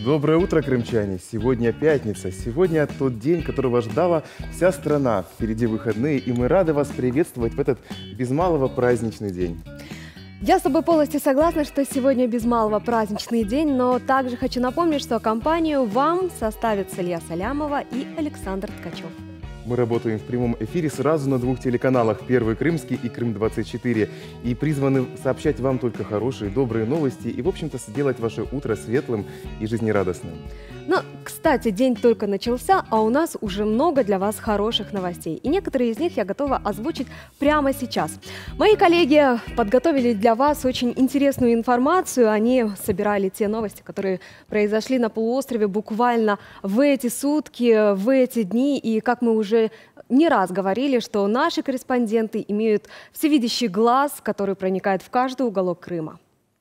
Доброе утро, крымчане! Сегодня пятница. Сегодня тот день, которого ждала вся страна. Впереди выходные, и мы рады вас приветствовать в этот без малого праздничный день. Я с тобой полностью согласна, что сегодня без малого праздничный день, но также хочу напомнить, что компанию вам составят Салья Салямова и Александр Ткачев. Мы работаем в прямом эфире сразу на двух телеканалах: Первый Крымский и Крым-24. И призваны сообщать вам только хорошие, добрые новости и, в общем-то, сделать ваше утро светлым и жизнерадостным. Ну, кстати, день только начался, а у нас уже много для вас хороших новостей. И некоторые из них я готова озвучить прямо сейчас. Мои коллеги подготовили для вас очень интересную информацию. Они собирали те новости, которые произошли на полуострове буквально в эти сутки, в эти дни. И как мы уже не раз говорили, что наши корреспонденты имеют всевидящий глаз, который проникает в каждый уголок Крыма.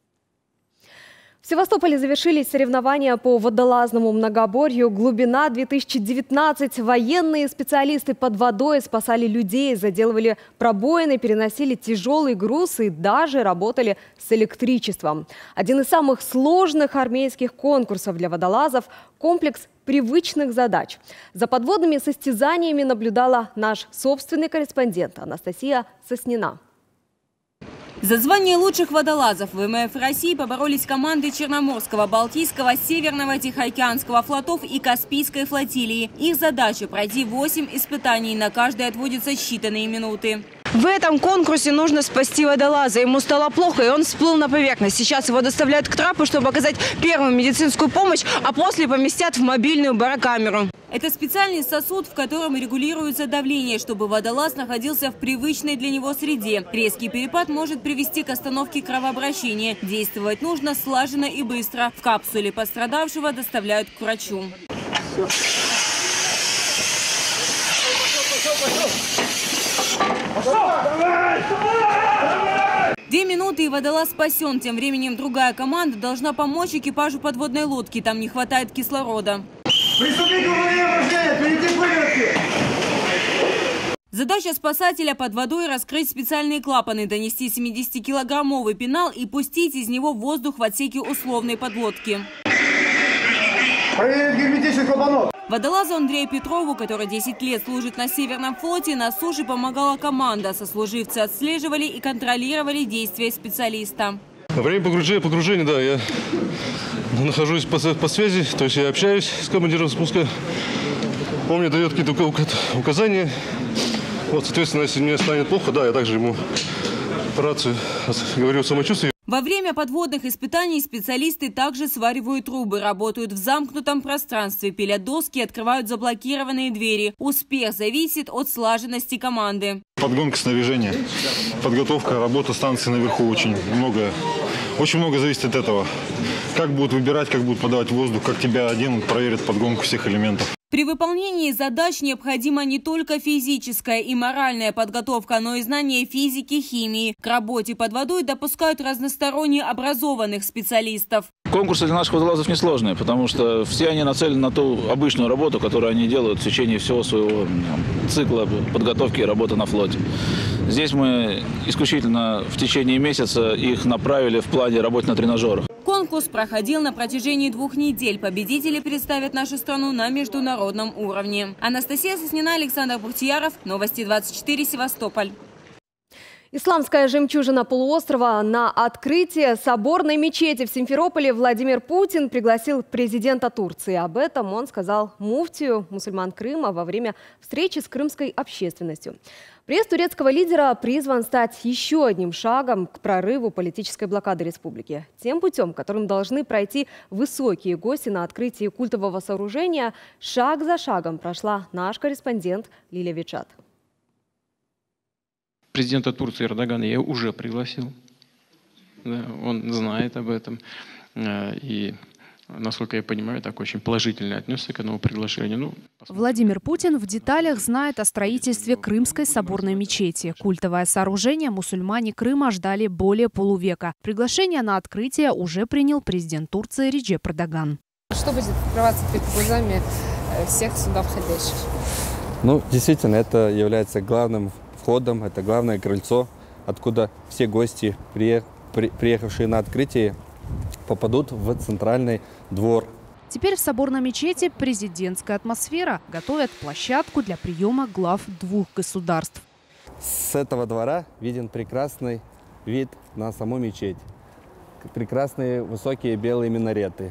В Севастополе завершились соревнования по водолазному многоборью «Глубина-2019». Военные специалисты под водой спасали людей, заделывали пробоины, переносили тяжелый груз и даже работали с электричеством. Один из самых сложных армейских конкурсов для водолазов – комплекс привычных задач. За подводными состязаниями наблюдала наш собственный корреспондент Анастасия Соснина. За звание лучших водолазов ВМФ России поборолись команды Черноморского, Балтийского, Северного, Тихоокеанского флотов и Каспийской флотилии. Их задача – пройти 8 испытаний, на каждое отводятся считанные минуты. В этом конкурсе нужно спасти водолаза. Ему стало плохо, и он всплыл на поверхность. Сейчас его доставляют к трапу, чтобы оказать первую медицинскую помощь, а после поместят в мобильную барокамеру. Это специальный сосуд, в котором регулируется давление, чтобы водолаз находился в привычной для него среде. Резкий перепад может привести к остановке кровообращения. Действовать нужно слаженно и быстро. В капсуле пострадавшего доставляют к врачу. 2 минуты, и водолаз спасен. Тем временем другая команда должна помочь экипажу подводной лодки. Там не хватает кислорода. Приступить к выполнению упражнения, перейти к выводке. Задача спасателя под водой – раскрыть специальные клапаны, донести 70-килограммовый пенал и пустить из него воздух в отсеке условной подлодки. Проверить герметичный клапанок. Водолазу Андрею Петрову, который 10 лет служит на Северном флоте, на суше помогала команда. Сослуживцы отслеживали и контролировали действия специалиста. Во время погружения, да, я нахожусь по связи, то есть я общаюсь с командиром спуска. Он мне дает какие-то указания. Вот, соответственно, если мне станет плохо, да, я также ему по рации говорю о самочувствии. Во время подводных испытаний специалисты также сваривают трубы, работают в замкнутом пространстве, пилят доски, открывают заблокированные двери. Успех зависит от слаженности команды. Подгонка снаряжения, подготовка, работа станции наверху очень много зависит от этого. Как будут выбирать, как будут подавать воздух, как тебя оденут, проверят подгонку всех элементов. При выполнении задач необходима не только физическая и моральная подготовка, но и знание физики, химии. К работе под водой допускают разносторонне образованных специалистов. Конкурсы для наших водолазов несложные, потому что все они нацелены на ту обычную работу, которую они делают в течение всего своего цикла подготовки и работы на флоте. Здесь мы исключительно в течение месяца их направили в плане работы на тренажерах. Конкурс проходил на протяжении 2 недель. Победители представят нашу страну на международном уровне. Анастасия Соснина, Александр Бухтияров. Новости 24, Севастополь. Исламская жемчужина полуострова. На открытие соборной мечети в Симферополе Владимир Путин пригласил президента Турции. Об этом он сказал муфтию мусульман Крыма во время встречи с крымской общественностью. Приезд турецкого лидера призван стать еще одним шагом к прорыву политической блокады республики. Тем путем, которым должны пройти высокие гости на открытии культового сооружения, шаг за шагом прошла наш корреспондент Лилия Вичат. Президента Турции Эрдогана я уже пригласил. Да, он знает об этом. И, насколько я понимаю, так очень положительно отнесся к этому приглашению. Владимир Путин в деталях знает о строительстве Крымской соборной мечети. Культовое сооружение мусульмане Крыма ждали более полувека. Приглашение на открытие уже принял президент Турции Реджеп Эрдоган. Что будет открываться перед глазами всех сюда входящих? Действительно, это является главным входом, это главное крыльцо, откуда все гости, приехавшие на открытие, попадут в центральный двор. Теперь в соборной мечети президентская атмосфера. Готовят площадку для приема глав 2 государств. С этого двора виден прекрасный вид на саму мечеть. Прекрасные высокие белые минареты.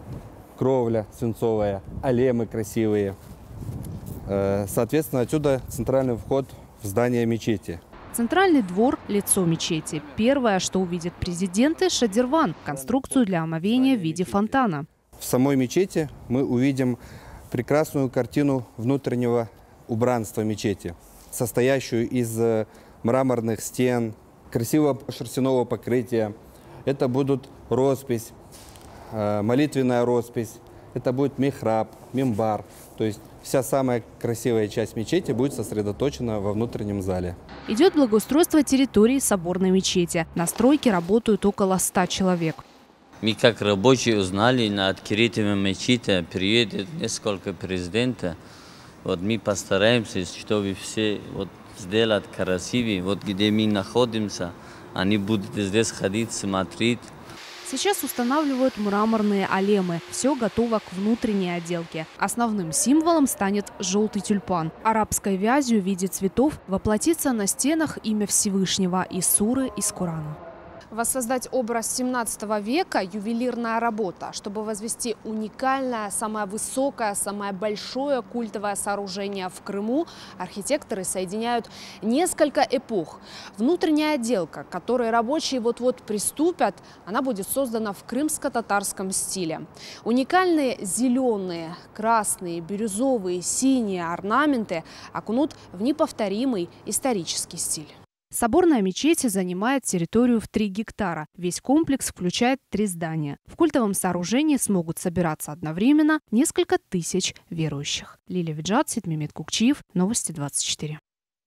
Кровля свинцовая, алемы красивые. Соответственно, отсюда центральный вход в здание мечети. Центральный двор – лицо мечети. Первое, что увидят президенты – шадирван – конструкцию для омовения в виде фонтана. В самой мечети мы увидим прекрасную картину внутреннего убранства мечети, состоящую из мраморных стен, красивого шерстяного покрытия. Это будут роспись, молитвенная роспись, это будет михраб, мимбар. То есть вся самая красивая часть мечети будет сосредоточена во внутреннем зале. Идет благоустройство территории соборной мечети. На стройке работают около 100 человек. Мы как рабочие узнали, на открытие мечети приедет несколько президентов. Вот мы постараемся, чтобы все сделать красивее. Вот где мы находимся, они будут здесь ходить, смотреть. Сейчас устанавливают мраморные алемы. Все готово к внутренней отделке. Основным символом станет желтый тюльпан. Арабской вязью в виде цветов воплотится на стенах имя Всевышнего из суры из Корана. Воссоздать образ 17 века – ювелирная работа, чтобы возвести уникальное, самое высокое, самое большое культовое сооружение в Крыму. Архитекторы соединяют несколько эпох. Внутренняя отделка, к которой рабочие вот-вот приступят, она будет создана в крымско-татарском стиле. Уникальные зеленые, красные, бирюзовые, синие орнаменты окунут в неповторимый исторический стиль. Соборная мечеть занимает территорию в 3 гектара. Весь комплекс включает 3 здания. В культовом сооружении смогут собираться одновременно несколько тысяч верующих. Лилия Виджат, Сидмимет Кукчиев, Новости 24.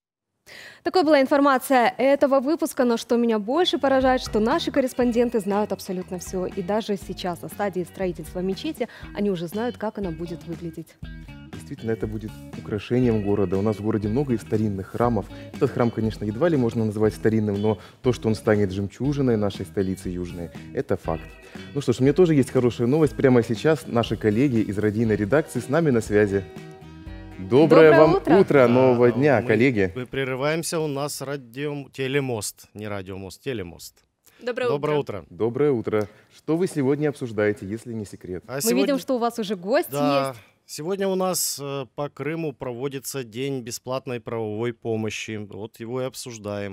Такой была информация этого выпуска, но что меня больше поражает, что наши корреспонденты знают абсолютно все. И даже сейчас, на стадии строительства мечети, они уже знают, как она будет выглядеть. Действительно, это будет украшением города. У нас в городе много и старинных храмов. Этот храм, конечно, едва ли можно называть старинным, но то, что он станет жемчужиной нашей столицы южной, это факт. Ну что ж, у меня тоже есть хорошая новость. Прямо сейчас наши коллеги из радийной редакции с нами на связи. Доброе вам утро нового дня, коллеги. Мы прерываемся, у нас телемост, не радиомост, телемост. Доброе утро. Доброе утро. Что вы сегодня обсуждаете, если не секрет? Мы видим, что у вас уже гости есть. Сегодня у нас по Крыму проводится День бесплатной правовой помощи. Вот его и обсуждаем.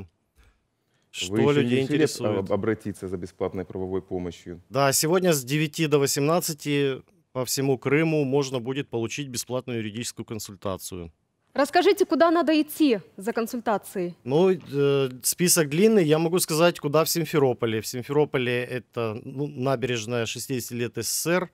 Что людей интересует? Обратиться за бесплатной правовой помощью. Да, сегодня с 9 до 18 по всему Крыму можно будет получить бесплатную юридическую консультацию. Расскажите, куда надо идти за консультацией? Ну, список длинный. Я могу сказать, куда в Симферополе. В Симферополе это набережная 60 лет СССР.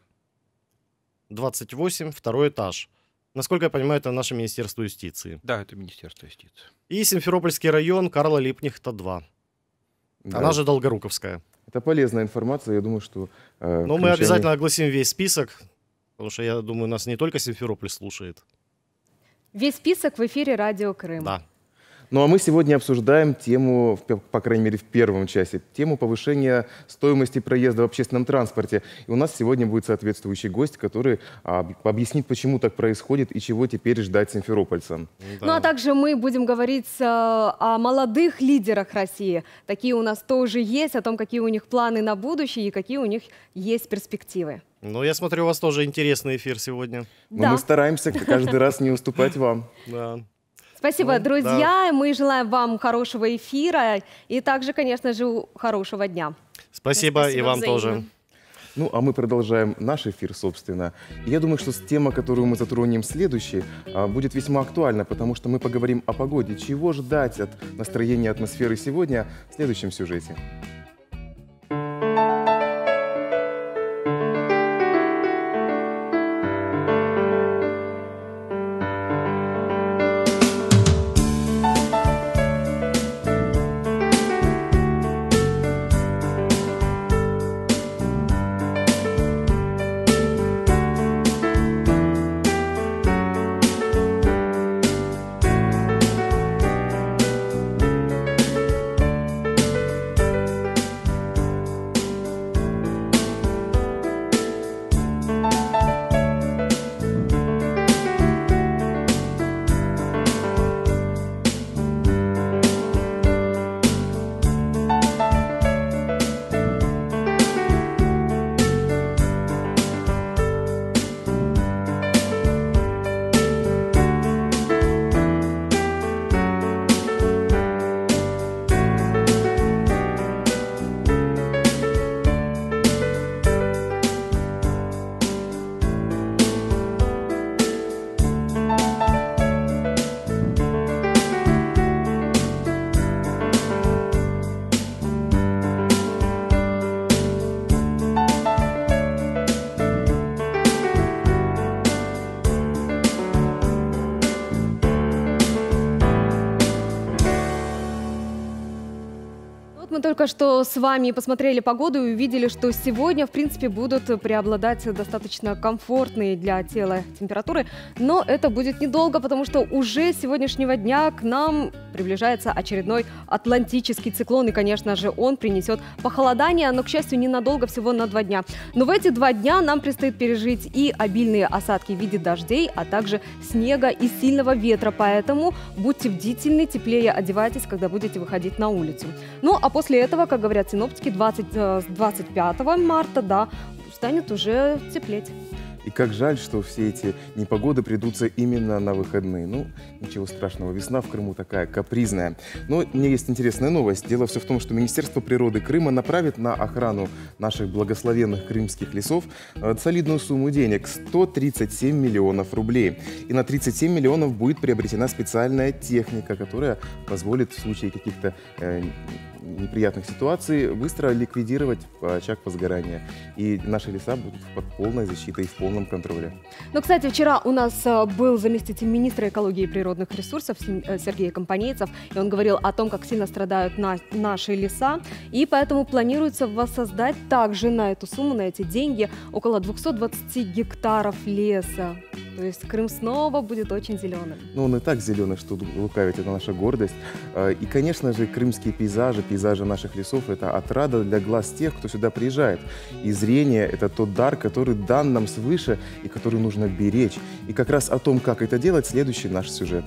28, 2 этаж. Насколько я понимаю, это наше Министерство юстиции. Да, это Министерство юстиции. И Симферопольский район, Карла Липкнехта 2. Да. Она же Долгоруковская. Это полезная информация, я думаю, что... Но мы обязательно огласим весь список, потому что, я думаю, нас не только Симферополь слушает. Весь список в эфире Радио Крым. Да. Ну а мы сегодня обсуждаем тему, по крайней мере в первом часе, тему повышения стоимости проезда в общественном транспорте. И у нас сегодня будет соответствующий гость, который объяснит, почему так происходит и чего теперь ждать симферопольцам. Да. Ну а также мы будем говорить о молодых лидерах России. Такие у нас тоже есть, о том, какие у них планы на будущее и какие у них есть перспективы. Ну, я смотрю, у вас тоже интересный эфир сегодня. Да. Но мы стараемся каждый раз не уступать вам. Да. Спасибо, друзья. Да. Мы желаем вам хорошего эфира и также, конечно же, хорошего дня. Спасибо и вам тоже. Ну, а мы продолжаем наш эфир, собственно. И я думаю, что тема, которую мы затронем следующей, будет весьма актуальна, потому что мы поговорим о погоде. Чего ждать от настроения атмосферы сегодня в следующем сюжете. только что с вами посмотрели погоду и увидели, что сегодня, в принципе, будут преобладать достаточно комфортные для тела температуры. Но это будет недолго, потому что уже с сегодняшнего дня к нам приближается очередной атлантический циклон. И, конечно же, он принесет похолодание, но, к счастью, ненадолго, всего на 2 дня. Но в эти 2 дня нам предстоит пережить и обильные осадки в виде дождей, а также снега и сильного ветра. Поэтому будьте бдительны, теплее одевайтесь, когда будете выходить на улицу. Ну, а после этого, как говорят синоптики, 25 марта, да, станет уже теплеть. И как жаль, что все эти непогоды придутся именно на выходные. Ну, ничего страшного, весна в Крыму такая капризная. Но у меня есть интересная новость. Дело все в том, что Министерство природы Крыма направит на охрану наших благословенных крымских лесов солидную сумму денег – 137 миллионов рублей. И на 37 миллионов будет приобретена специальная техника, которая позволит в случае каких-то неприятных ситуаций быстро ликвидировать очаг возгорания. И наши леса будут под полной защитой и в полном контроле. Ну, кстати, вчера у нас был заместитель министра экологии и природных ресурсов Сергей Компанейцев, и он говорил о том, как сильно страдают наши леса, и поэтому планируется воссоздать также на эту сумму, на эти деньги, около 220 гектаров леса. То есть Крым снова будет очень зеленым. Ну, он и так зеленый, что лукавить, это наша гордость. И, конечно же, крымские пейзажи наших лесов – это отрада для глаз тех, кто сюда приезжает. И зрение – это тот дар, который дан нам свыше и который нужно беречь. И как раз о том, как это делать, следующий наш сюжет.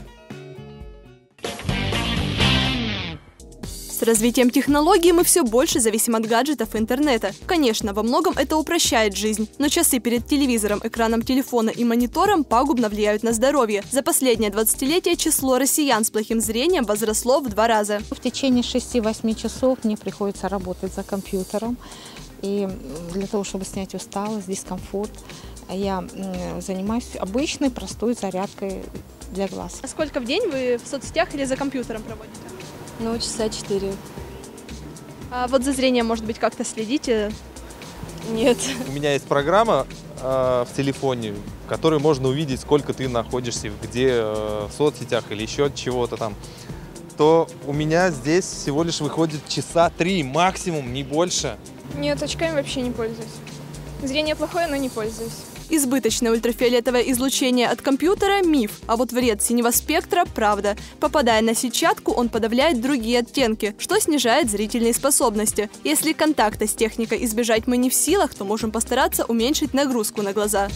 С развитием технологий мы все больше зависим от гаджетов и интернета. Конечно, во многом это упрощает жизнь, но часы перед телевизором, экраном телефона и монитором пагубно влияют на здоровье. За последнее 20-летие число россиян с плохим зрением возросло в 2 раза. В течение 6-8 часов мне приходится работать за компьютером. И для того, чтобы снять усталость, дискомфорт, я занимаюсь обычной простой зарядкой для глаз. А сколько в день вы в соцсетях или за компьютером проводите? Ну, часа 4. А вот за зрением, может быть, как-то следите? Нет. У меня есть программа в телефоне, в которой можно увидеть, сколько ты находишься, где в соцсетях или еще чего-то там. То у меня здесь всего лишь выходит часа 3 максимум, не больше. Нет, очками вообще не пользуюсь. Зрение плохое, но не пользуюсь. Избыточное ультрафиолетовое излучение от компьютера – миф, а вот вред синего спектра – правда. Попадая на сетчатку, он подавляет другие оттенки, что снижает зрительные способности. Если контакта с техникой избежать мы не в силах, то можем постараться уменьшить нагрузку на глаза.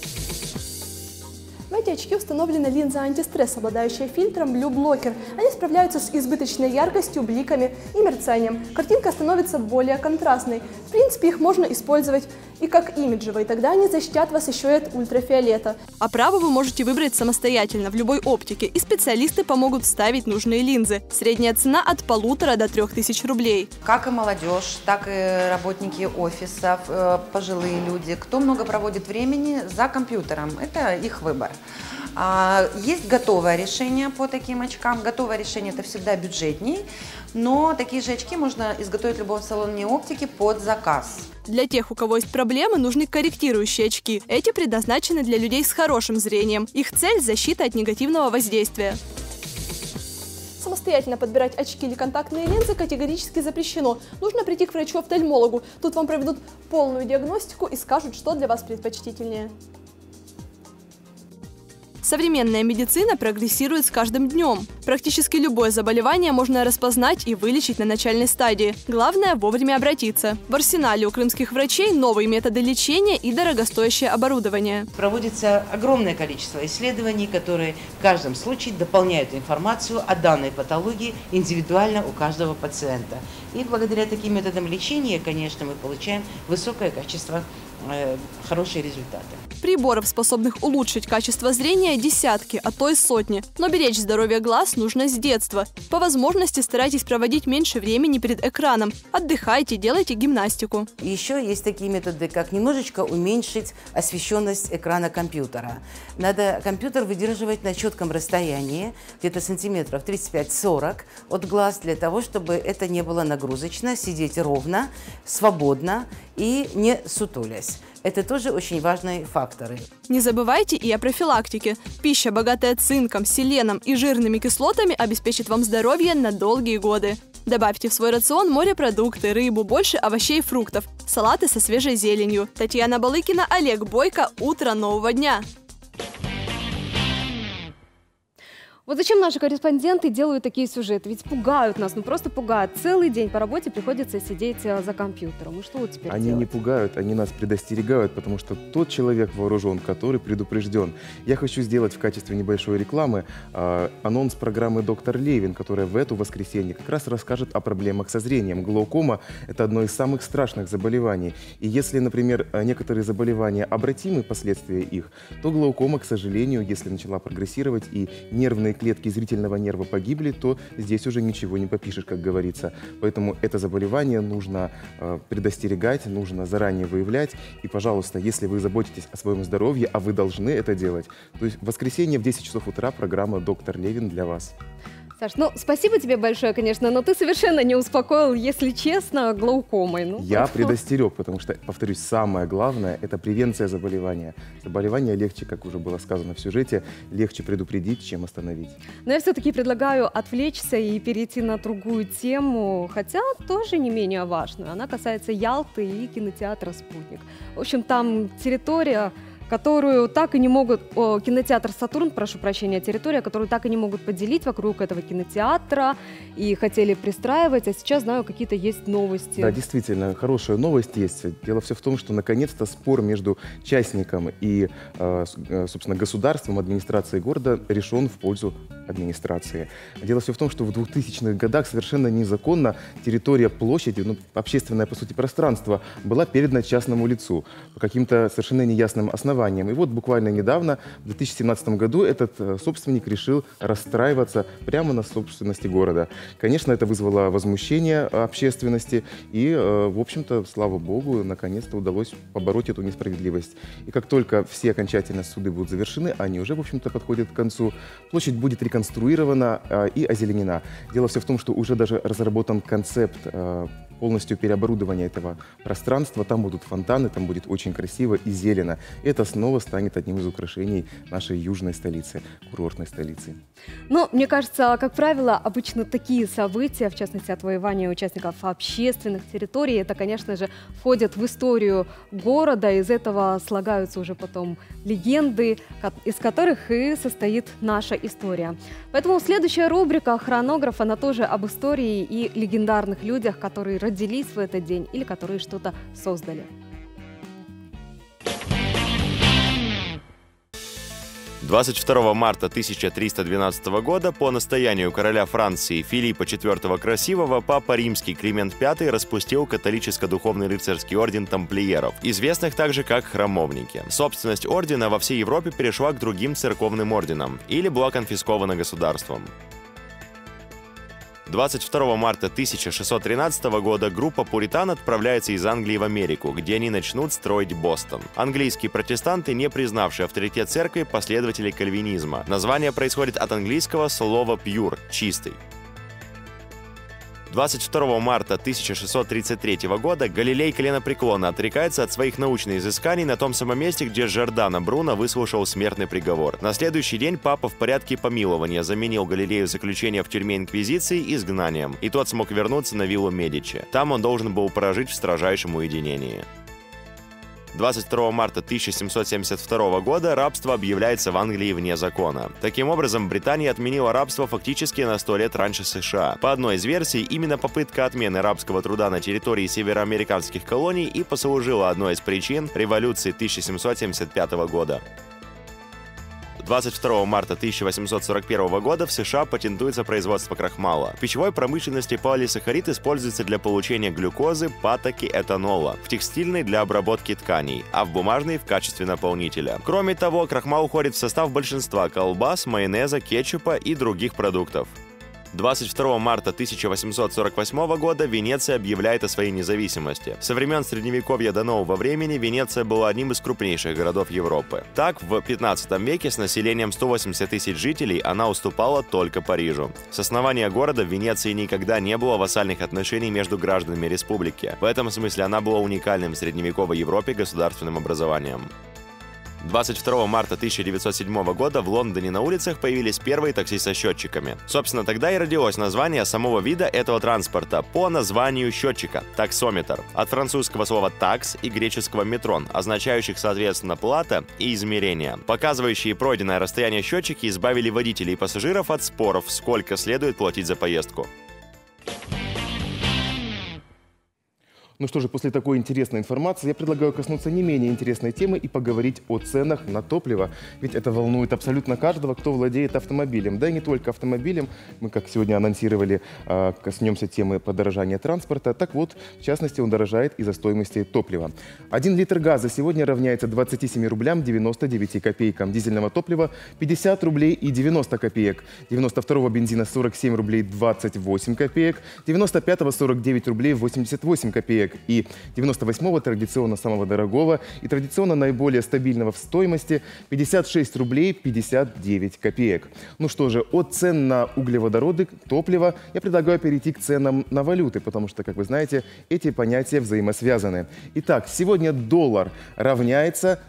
В эти очки установлена линза антистресс, обладающая фильтром Blue Blocker. Они справляются с избыточной яркостью, бликами и мерцанием. Картинка становится более контрастной. В принципе, их можно использовать и как имиджевые, тогда они защитят вас еще и от ультрафиолета. Оправу вы можете выбрать самостоятельно в любой оптике, и специалисты помогут вставить нужные линзы. Средняя цена от 1500 до 3000 рублей. Как и молодежь, так и работники офисов, пожилые люди, кто много проводит времени за компьютером, это их выбор. Есть готовое решение по таким очкам. Готовое решение – это всегда бюджетней, но такие же очки можно изготовить в любом салоне оптики под заказ. Для тех, у кого есть проблемы, нужны корректирующие очки. Эти предназначены для людей с хорошим зрением. Их цель – защита от негативного воздействия. Самостоятельно подбирать очки или контактные линзы категорически запрещено. Нужно прийти к врачу-офтальмологу. Тут вам проведут полную диагностику и скажут, что для вас предпочтительнее. Современная медицина прогрессирует с каждым днем. Практически любое заболевание можно распознать и вылечить на начальной стадии. Главное – вовремя обратиться. В арсенале у крымских врачей новые методы лечения и дорогостоящее оборудование. Проводится огромное количество исследований, которые в каждом случае дополняют информацию о данной патологии индивидуально у каждого пациента. И благодаря таким методам лечения, конечно, мы получаем высокое качество, хорошие результаты. Приборов, способных улучшить качество зрения, десятки, а то и сотни. Но беречь здоровье глаз нужно с детства. По возможности старайтесь проводить меньше времени перед экраном. Отдыхайте, делайте гимнастику. Еще есть такие методы, как немножечко уменьшить освещенность экрана компьютера. Надо компьютер выдерживать на четком расстоянии, где-то сантиметров 35-40 от глаз, для того, чтобы это не было нагрузочно, сидеть ровно, свободно и не сутулясь. Это тоже очень важные факторы. Не забывайте и о профилактике. Пища, богатая цинком, селеном и жирными кислотами, обеспечит вам здоровье на долгие годы. Добавьте в свой рацион морепродукты, рыбу, больше овощей и фруктов, салаты со свежей зеленью. Татьяна Балыкина, Олег Бойко. Утро нового дня. Вот зачем наши корреспонденты делают такие сюжеты? Ведь пугают нас, ну просто пугают. Целый день по работе приходится сидеть за компьютером. И что вот теперь Они делать? не пугают, они нас предостерегают, потому что тот человек вооружен, который предупрежден. Я хочу сделать в качестве небольшой рекламы анонс программы «Доктор Левин», которая в это воскресенье как раз расскажет о проблемах со зрением. Глаукома – это одно из самых страшных заболеваний. И если, например, некоторые заболевания обратимы, последствия их, то глаукома, к сожалению, если начала прогрессировать и нервные клетки зрительного нерва погибли, то здесь уже ничего не попишешь, как говорится. Поэтому это заболевание нужно предостерегать, нужно заранее выявлять. И, пожалуйста, если вы заботитесь о своем здоровье, а вы должны это делать, то есть в воскресенье в 10 часов утра программа «Доктор Левин» для вас. Саш, ну спасибо тебе большое, конечно, но ты совершенно не успокоил, если честно, глаукомой. Ну, Я предостерег, потому что, повторюсь, самое главное – это превенция заболевания. Заболевание легче, как уже было сказано в сюжете, легче предупредить, чем остановить. Но я все-таки предлагаю отвлечься и перейти на другую тему, хотя тоже не менее важную. Она касается Ялты и кинотеатра «Спутник». В общем, там территория, которую так и не могут, кинотеатр «Сатурн», прошу прощения, территория, которую так и не могут поделить вокруг этого кинотеатра, и хотели пристраивать, а сейчас, знаю, какие-то есть новости. Да, действительно, хорошая новость есть. Дело все в том, что наконец-то спор между частником и, собственно, государством, администрацией города решен в пользу администрации. Дело все в том, что в 2000-х годах совершенно незаконно территория площади, ну, общественное, по сути, пространство, была передана частному лицу по каким-то совершенно неясным основаниям. И вот буквально недавно, в 2017 году, этот собственник решил расстраиваться прямо на собственности города. Конечно, это вызвало возмущение общественности, и, в общем-то, слава богу, наконец-то удалось побороть эту несправедливость. И как только все окончательно суды будут завершены, они уже, в общем-то, подходят к концу, площадь будет реконструирована и озеленена. Дело все в том, что уже даже разработан концепт полностью переоборудования этого пространства. Там будут фонтаны, там будет очень красиво и зелено. Это снова станет одним из украшений нашей южной столицы, курортной столицы. Но, мне кажется, как правило, обычно такие события, в частности, отвоевание участников общественных территорий, это, конечно же, входят в историю города. Из этого слагаются уже потом легенды, из которых и состоит наша история. Поэтому следующая рубрика «Хронограф», она тоже об истории и легендарных людях, которые родились в этот день или которые что-то создали. 22 марта 1312 года по настоянию короля Франции Филиппа IV Красивого Папа Римский Климент V распустил католическо-духовный рыцарский орден тамплиеров, известных также как храмовники. Собственность ордена во всей Европе перешла к другим церковным орденам или была конфискована государством. 22 марта 1613 года группа пуритан отправляется из Англии в Америку, где они начнут строить Бостон. Английские протестанты, не признавшие авторитет церкви, последователи кальвинизма. Название происходит от английского слова «pure» – «чистый». 22 марта 1633 года Галилей коленопреклонно отрекается от своих научных изысканий на том самом месте, где Джордано Бруно выслушал смертный приговор. На следующий день папа в порядке помилования заменил Галилею заключение в тюрьме Инквизиции изгнанием, и тот смог вернуться на виллу Медичи. Там он должен был прожить в строжайшем уединении. 22 марта 1772 года рабство объявляется в Англии вне закона. Таким образом, Британия отменила рабство фактически на 100 лет раньше США. По одной из версий, именно попытка отмены рабского труда на территории североамериканских колоний и послужила одной из причин революции 1775 года. 22 марта 1841 года в США патентуется производство крахмала. В пищевой промышленности полисахарид используется для получения глюкозы, патоки, этанола, в текстильной для обработки тканей, а в бумажной в качестве наполнителя. Кроме того, крахмал уходит в состав большинства колбас, майонеза, кетчупа и других продуктов. 22 марта 1848 года Венеция объявляет о своей независимости. Со времен Средневековья до нового времени Венеция была одним из крупнейших городов Европы. Так, в 15 веке с населением 180 тысяч жителей она уступала только Парижу. С основания города в Венеции никогда не было вассальных отношений между гражданами республики. В этом смысле она была уникальным в средневековой Европе государственным образованием. 22 марта 1907 года в Лондоне на улицах появились первые такси со счетчиками. Собственно, тогда и родилось название самого вида этого транспорта по названию счетчика – таксометр. От французского слова «такс» и греческого «метрон», означающих, соответственно, плата и измерение. Показывающие пройденное расстояние счетчики избавили водителей и пассажиров от споров, сколько следует платить за поездку. Ну что же, после такой интересной информации я предлагаю коснуться не менее интересной темы и поговорить о ценах на топливо. Ведь это волнует абсолютно каждого, кто владеет автомобилем. Да и не только автомобилем. Мы, как сегодня анонсировали, коснемся темы подорожания транспорта. Так вот, в частности, он дорожает из-за стоимости топлива. 1 литр газа сегодня равняется 27 рублям 99 копейкам. Дизельного топлива 50 рублей и 90 копеек. 92-го бензина 47 рублей 28 копеек. 95-го 49 рублей 88 копеек. И 98-го традиционно самого дорогого и традиционно наиболее стабильного в стоимости 56 рублей 59 копеек. Ну что же, от цен на углеводороды, топливо я предлагаю перейти к ценам на валюты, потому что, как вы знаете, эти понятия взаимосвязаны. Итак, сегодня доллар равняется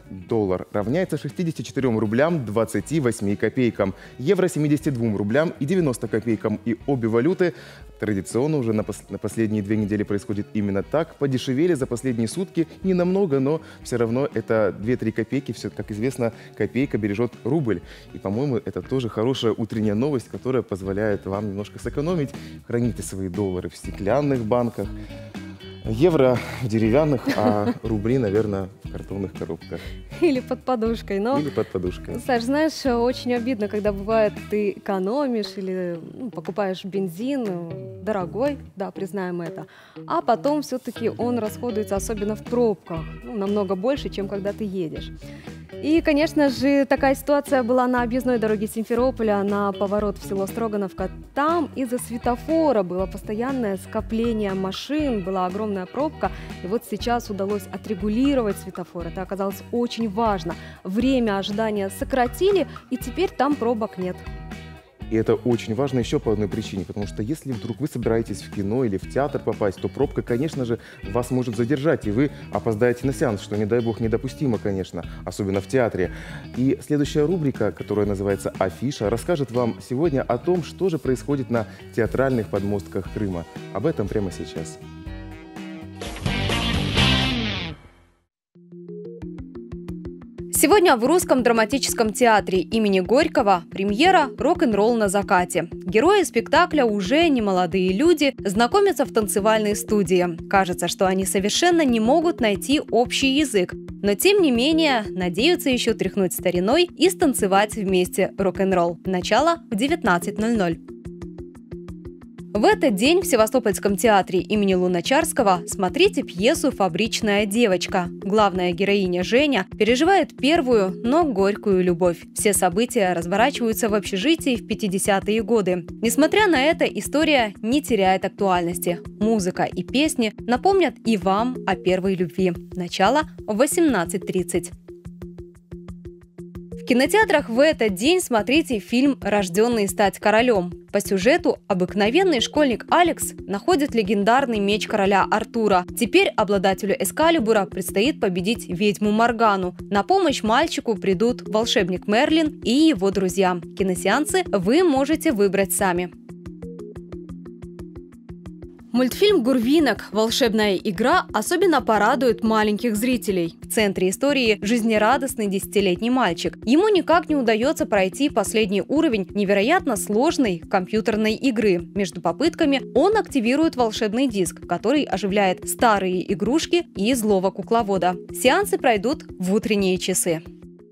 64 рублям 28 копейкам, евро 72 рублям и 90 копейкам. И обе валюты традиционно уже на последние 2 недели происходит именно так. Подешевели за последние сутки не намного, но все равно это 2-3 копейки. Все, как известно, копейка бережет рубль. И, по-моему, это тоже хорошая утренняя новость, которая позволяет вам немножко сэкономить. Храните свои доллары в стеклянных банках, евро в деревянных, а рубли, наверное, в картонных коробках. Или под подушкой. Или под подушкой. Саш, знаешь, очень обидно, когда бывает, ты экономишь или покупаешь бензин дорогой, да, признаем это, а потом все-таки он расходуется, особенно в пробках, намного больше, чем когда ты едешь. И, конечно же, такая ситуация была на объездной дороге Симферополя на поворот в село Строгановка. Там из-за светофора было постоянное скопление машин, была огромная пробка. И вот сейчас удалось отрегулировать светофор. Это оказалось очень важно. Время ожидания сократили, и теперь там пробок нет. И это очень важно еще по одной причине, потому что если вдруг вы собираетесь в кино или в театр попасть, то пробка, конечно же, вас может задержать, и вы опоздаете на сеанс, что, не дай бог, недопустимо, конечно, особенно в театре. И следующая рубрика, которая называется «Афиша», расскажет вам сегодня о том, что же происходит на театральных подмостках Крыма. Об этом прямо сейчас. Сегодня в Русском драматическом театре имени Горького премьера «Рок-н-ролл на закате». Герои спектакля уже не молодые люди, знакомятся в танцевальной студии. Кажется, что они совершенно не могут найти общий язык, но тем не менее надеются еще тряхнуть стариной и станцевать вместе рок-н-ролл. Начало в 19:00. В этот день в Севастопольском театре имени Луначарского смотрите пьесу «Фабричная девочка». Главная героиня Женя переживает первую, но горькую любовь. Все события разворачиваются в общежитии в 50-е годы. Несмотря на это, история не теряет актуальности. Музыка и песни напомнят и вам о первой любви. Начало в 18:30. В кинотеатрах в этот день смотрите фильм «Рожденный стать королем». По сюжету обыкновенный школьник Алекс находит легендарный меч короля Артура. Теперь обладателю Эскалибура предстоит победить ведьму Моргану. На помощь мальчику придут волшебник Мерлин и его друзья. Киносеансы вы можете выбрать сами. Мультфильм «Гурвинок. Волшебная игра» особенно порадует маленьких зрителей. В центре истории жизнерадостный 10-летний мальчик. Ему никак не удается пройти последний уровень невероятно сложной компьютерной игры. Между попытками он активирует волшебный диск, который оживляет старые игрушки и злого кукловода. Сеансы пройдут в утренние часы.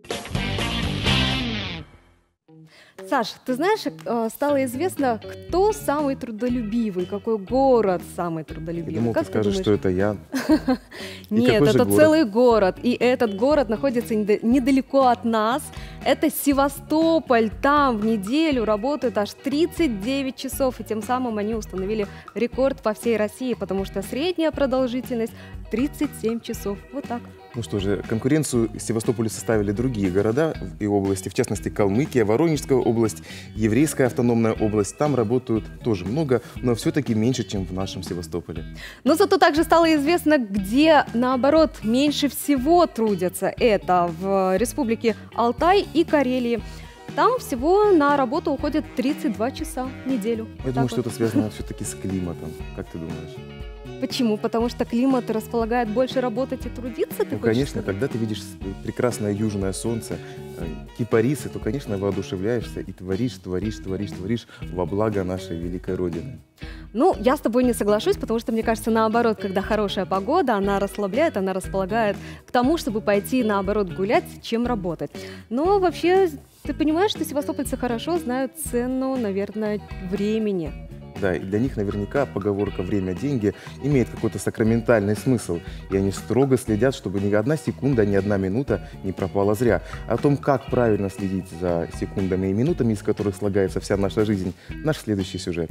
Саш, ты знаешь, стало известно, кто самый трудолюбивый, какой город самый трудолюбивый. Я думал, ты скажешь, что это я. Нет, это целый город. И этот город находится недалеко от нас. Это Севастополь. Там в неделю работают аж 39 часов. И тем самым они установили рекорд по всей России, потому что средняя продолжительность 37 часов. Вот так. Ну что же, конкуренцию Севастополю составили другие города и области, в частности Калмыкия, Воронежская область, Еврейская автономная область. Там работают тоже много, но все-таки меньше, чем в нашем Севастополе. Но зато также стало известно, где, наоборот, меньше всего трудятся. Это в республике Алтай и Карелии. Там всего на работу уходит 32 часа в неделю. Я думаю, что это связано все-таки с климатом. Как ты думаешь? Почему? Потому что климат располагает больше работать и трудиться? Ну, конечно, когда ты видишь прекрасное южное солнце, кипарисы, то, конечно, воодушевляешься и творишь во благо нашей великой Родины. Ну, я с тобой не соглашусь, потому что, мне кажется, наоборот, когда хорошая погода, она расслабляет, она располагает к тому, чтобы пойти, наоборот, гулять, чем работать. Но вообще, ты понимаешь, что севастопольцы хорошо знают цену, наверное, времени. Да, и для них наверняка поговорка «время – деньги» имеет какой-то сакраментальный смысл. И они строго следят, чтобы ни одна секунда, ни одна минута не пропала зря. О том, как правильно следить за секундами и минутами, из которых слагается вся наша жизнь, наш следующий сюжет.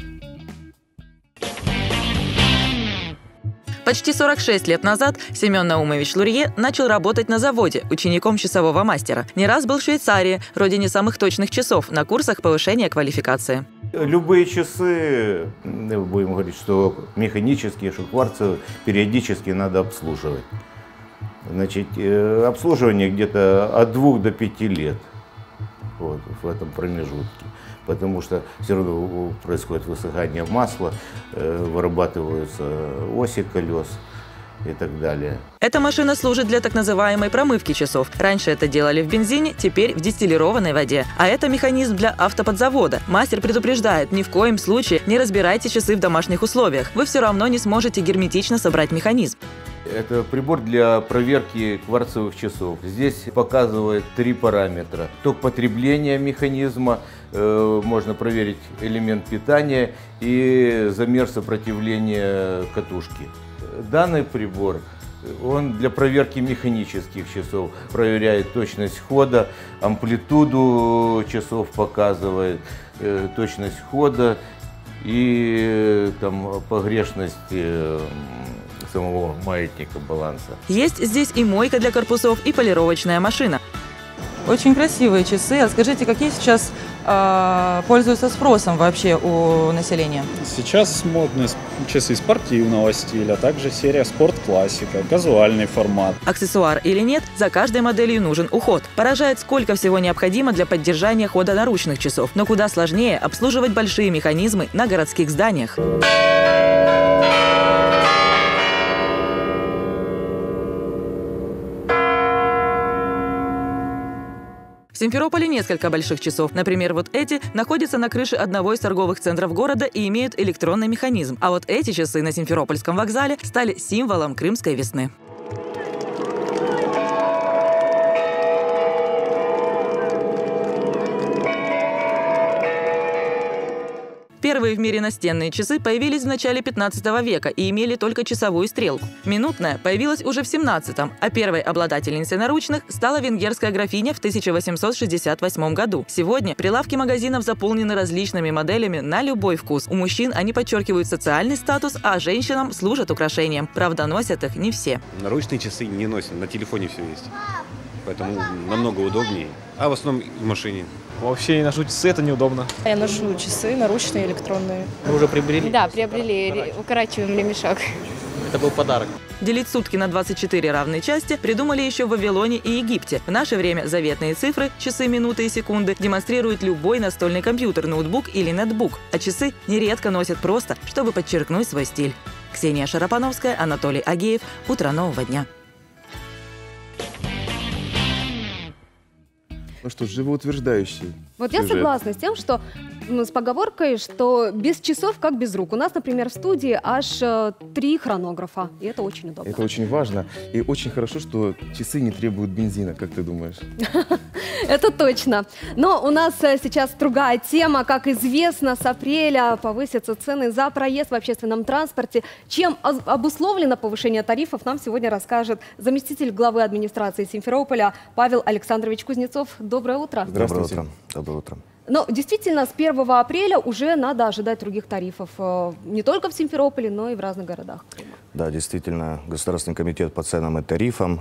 Почти 46 лет назад Семен Наумович Лурье начал работать на заводе учеником часового мастера. Не раз был в Швейцарии, родине самых точных часов, на курсах повышения квалификации. Любые часы, будем говорить, что механические, что кварцевые, периодически надо обслуживать. Значит, обслуживание где-то от 2 до 5 лет вот, в этом промежутке. Потому что все равно происходит высыхание масла, вырабатываются оси колес и так далее. Эта машина служит для так называемой промывки часов. Раньше это делали в бензине, теперь в дистиллированной воде. А это механизм для автоподзавода. Мастер предупреждает, ни в коем случае не разбирайте часы в домашних условиях. Вы все равно не сможете герметично собрать механизм. Это прибор для проверки кварцевых часов. Здесь показывает 3 параметра. Ток потребления механизма, можно проверить элемент питания и замер сопротивления катушки. Данный прибор, он для проверки механических часов, проверяет точность хода, амплитуду часов показывает, точность хода и там, погрешность самого маятника баланса. Есть здесь и мойка для корпусов, и полировочная машина. Очень красивые часы. А скажите, какие сейчас пользуются спросом вообще у населения? Сейчас модные часы спортивного стиля, а также серия спорт-классика, казуальный формат. Аксессуар или нет, за каждой моделью нужен уход. Поражает, сколько всего необходимо для поддержания хода наручных часов. Но куда сложнее обслуживать большие механизмы на городских зданиях. В Симферополе несколько больших часов. Например, вот эти находятся на крыше одного из торговых центров города и имеют электронный механизм. А вот эти часы на Симферопольском вокзале стали символом крымской весны. Первые в мире настенные часы появились в начале 15 века и имели только часовую стрелку. Минутная появилась уже в 17-м, а первой обладательницей наручных стала венгерская графиня в 1868 году. Сегодня прилавки магазинов заполнены различными моделями на любой вкус. У мужчин они подчеркивают социальный статус, а женщинам служат украшением. Правда, носят их не все. Наручные часы не носят, на телефоне все есть. Поэтому намного удобнее. А в основном в машине. Вообще не ношу часы, это неудобно. Я ношу часы, наручные, электронные. Вы уже приобрели? Да, приобрели. Укорачиваем ремешок. Это был подарок. Делить сутки на 24 равные части придумали еще в Вавилоне и Египте. В наше время заветные цифры, часы, минуты и секунды, демонстрирует любой настольный компьютер, ноутбук или нетбук. А часы нередко носят просто, чтобы подчеркнуть свой стиль. Ксения Шарапановская, Анатолий Агеев. Утро нового дня. Ну что ж, живоутверждающий. Вот я согласна с тем, что с поговоркой, что без часов как без рук. У нас, например, в студии аж 3 хронографа, и это очень удобно. Это очень важно. И очень хорошо, что часы не требуют бензина, как ты думаешь? Это точно. Но у нас сейчас другая тема. Как известно, с апреля повысятся цены за проезд в общественном транспорте. Чем обусловлено повышение тарифов, нам сегодня расскажет заместитель главы администрации Симферополя Павел Александрович Кузнецов. Доброе утро. Здравствуйте. Доброе утро. Но действительно, с 1 апреля уже надо ожидать других тарифов. Не только в Симферополе, но и в разных городах Крыма. Да, действительно, Государственный комитет по ценам и тарифам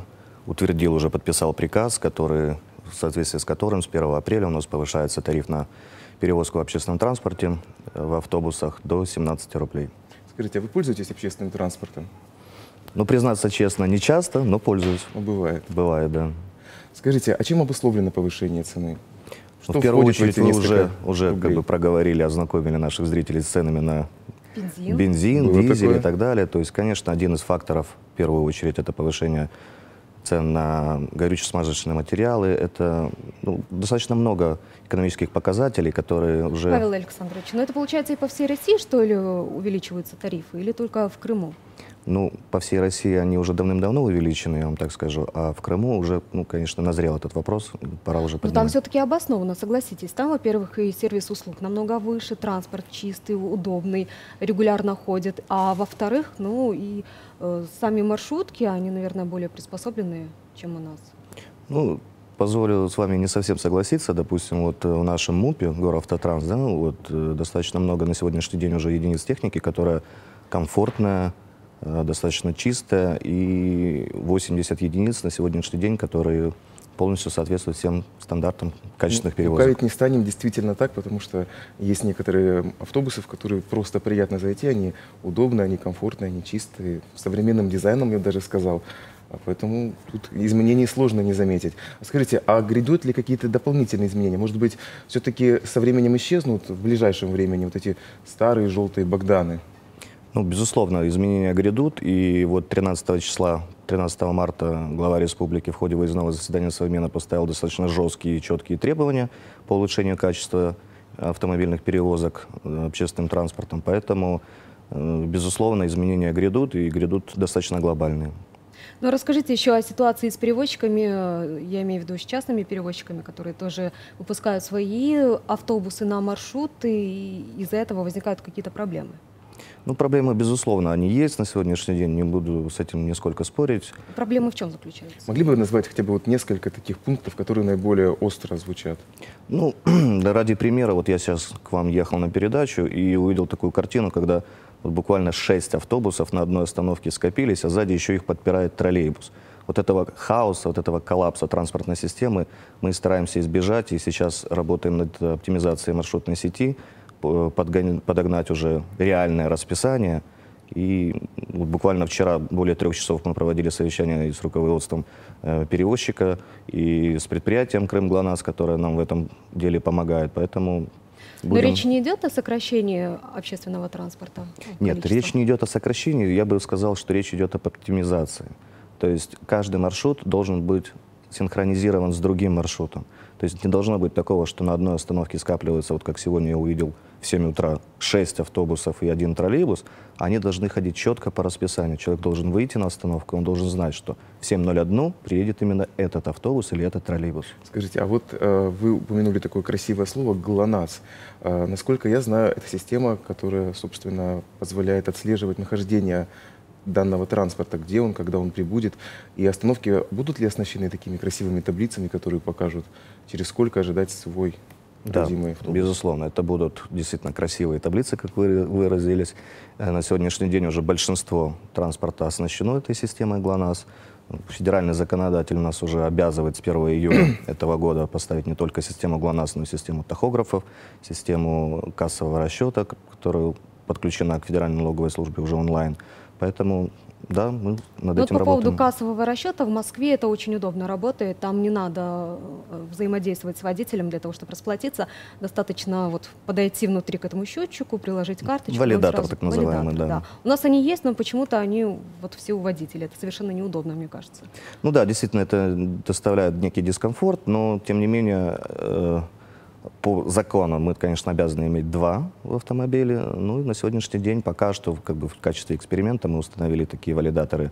утвердил, уже подписал приказ, который, в соответствии с которым с 1 апреля у нас повышается тариф на перевозку в общественном транспорте, в автобусах до 17 рублей. Скажите, а вы пользуетесь общественным транспортом? Ну, признаться честно, не часто, но пользуюсь. Ну, бывает. Бывает, да. Скажите, а чем обусловлено повышение цены? В первую очередь вы уже как бы проговорили, ознакомили наших зрителей с ценами на бензин, дизель и так далее. То есть, конечно, один из факторов, в первую очередь, это повышение цен на горюче-смазочные материалы. Это достаточно много экономических показателей, которые уже... Павел Александрович, но это получается и по всей России, что ли, увеличиваются тарифы, или только в Крыму? Ну, по всей России они уже давным-давно увеличены, я вам так скажу, а в Крыму уже, конечно, назрел этот вопрос, пора уже поднимать. Но там все-таки обоснованно, согласитесь. Там, во-первых, и сервис услуг намного выше, транспорт чистый, удобный, регулярно ходит, а во-вторых, и сами маршрутки, они, наверное, более приспособленные, чем у нас. Ну, позволю с вами не совсем согласиться. Допустим, вот в нашем МУПе, Горавтотранс, достаточно много на сегодняшний день уже единиц техники, которая комфортная, достаточно чистая, и 80 единиц на сегодняшний день, которые полностью соответствуют всем стандартам качественных перевозок. Лукавить не станем, действительно так, потому что есть некоторые автобусы, в которые просто приятно зайти, они удобные, они комфортные, они чистые, с современным дизайном, я даже сказал. Поэтому тут изменений сложно не заметить. Скажите, а грядут ли какие-то дополнительные изменения? Может быть, все-таки со временем исчезнут в ближайшем времени вот эти старые желтые Богданы? Ну, безусловно, изменения грядут, и вот 13 марта глава республики в ходе выездного заседания Совмина поставил достаточно жесткие и четкие требования по улучшению качества автомобильных перевозок общественным транспортом, поэтому, безусловно, изменения грядут, и грядут достаточно глобальные. Но расскажите еще о ситуации с перевозчиками, я имею в виду с частными перевозчиками, которые тоже выпускают свои автобусы на маршруты, и из-за этого возникают какие-то проблемы. Ну, проблемы, безусловно, они есть на сегодняшний день, не буду с этим нисколько спорить. Проблемы в чем заключаются? Могли бы вы назвать хотя бы вот несколько таких пунктов, которые наиболее остро звучат? Ну, ради примера, вот я сейчас к вам ехал на передачу и увидел такую картину, когда вот буквально 6 автобусов на одной остановке скопились, а сзади еще их подпирает троллейбус. Вот этого хаоса, вот этого коллапса транспортной системы мы стараемся избежать, и сейчас работаем над оптимизацией маршрутной сети, подогнать уже реальное расписание. И вот буквально вчера более 3 часов мы проводили совещание и с руководством перевозчика, и с предприятием «Крымглонасс», которое нам в этом деле помогает. Поэтому Но речь не идет о сокращении общественного транспорта? Нет, речь не идет о сокращении. Я бы сказал, что речь идет об оптимизации. То есть каждый маршрут должен быть синхронизирован с другим маршрутом. То есть не должно быть такого, что на одной остановке скапливается, вот как сегодня я увидел в 7 утра, 6 автобусов и 1 троллейбус. Они должны ходить четко по расписанию. Человек должен выйти на остановку, он должен знать, что в 7:01 приедет именно этот автобус или этот троллейбус. Скажите, а вот вы упомянули такое красивое слово «ГЛОНАСС». Насколько я знаю, это система, которая, собственно, позволяет отслеживать нахождение данного транспорта, где он, когда он прибудет. И остановки будут ли оснащены такими красивыми таблицами, которые покажут, через сколько ожидать свой родимый автобус? Безусловно, это будут действительно красивые таблицы, как вы выразились. На сегодняшний день уже большинство транспорта оснащено этой системой ГЛОНАСС. Федеральный законодатель нас уже обязывает с 1 июля этого года поставить не только систему ГЛОНАСС, но и систему тахографов, систему кассового расчета, которая подключена к Федеральной налоговой службе уже онлайн. Поэтому, да, мы над этим по работаем. поводу кассового расчета в Москве это очень удобно работает. Там не надо взаимодействовать с водителем для того, чтобы расплатиться. Достаточно вот подойти внутри к этому счетчику, приложить карточку. Валидатор, так называемый, да. У нас они есть, но почему-то они вот все у водителей. Это совершенно неудобно, мне кажется. Ну да, действительно, это доставляет некий дискомфорт, но, тем не менее, по закону мы, конечно, обязаны иметь 2 в автомобиле. Ну и на сегодняшний день пока что в качестве эксперимента мы установили такие валидаторы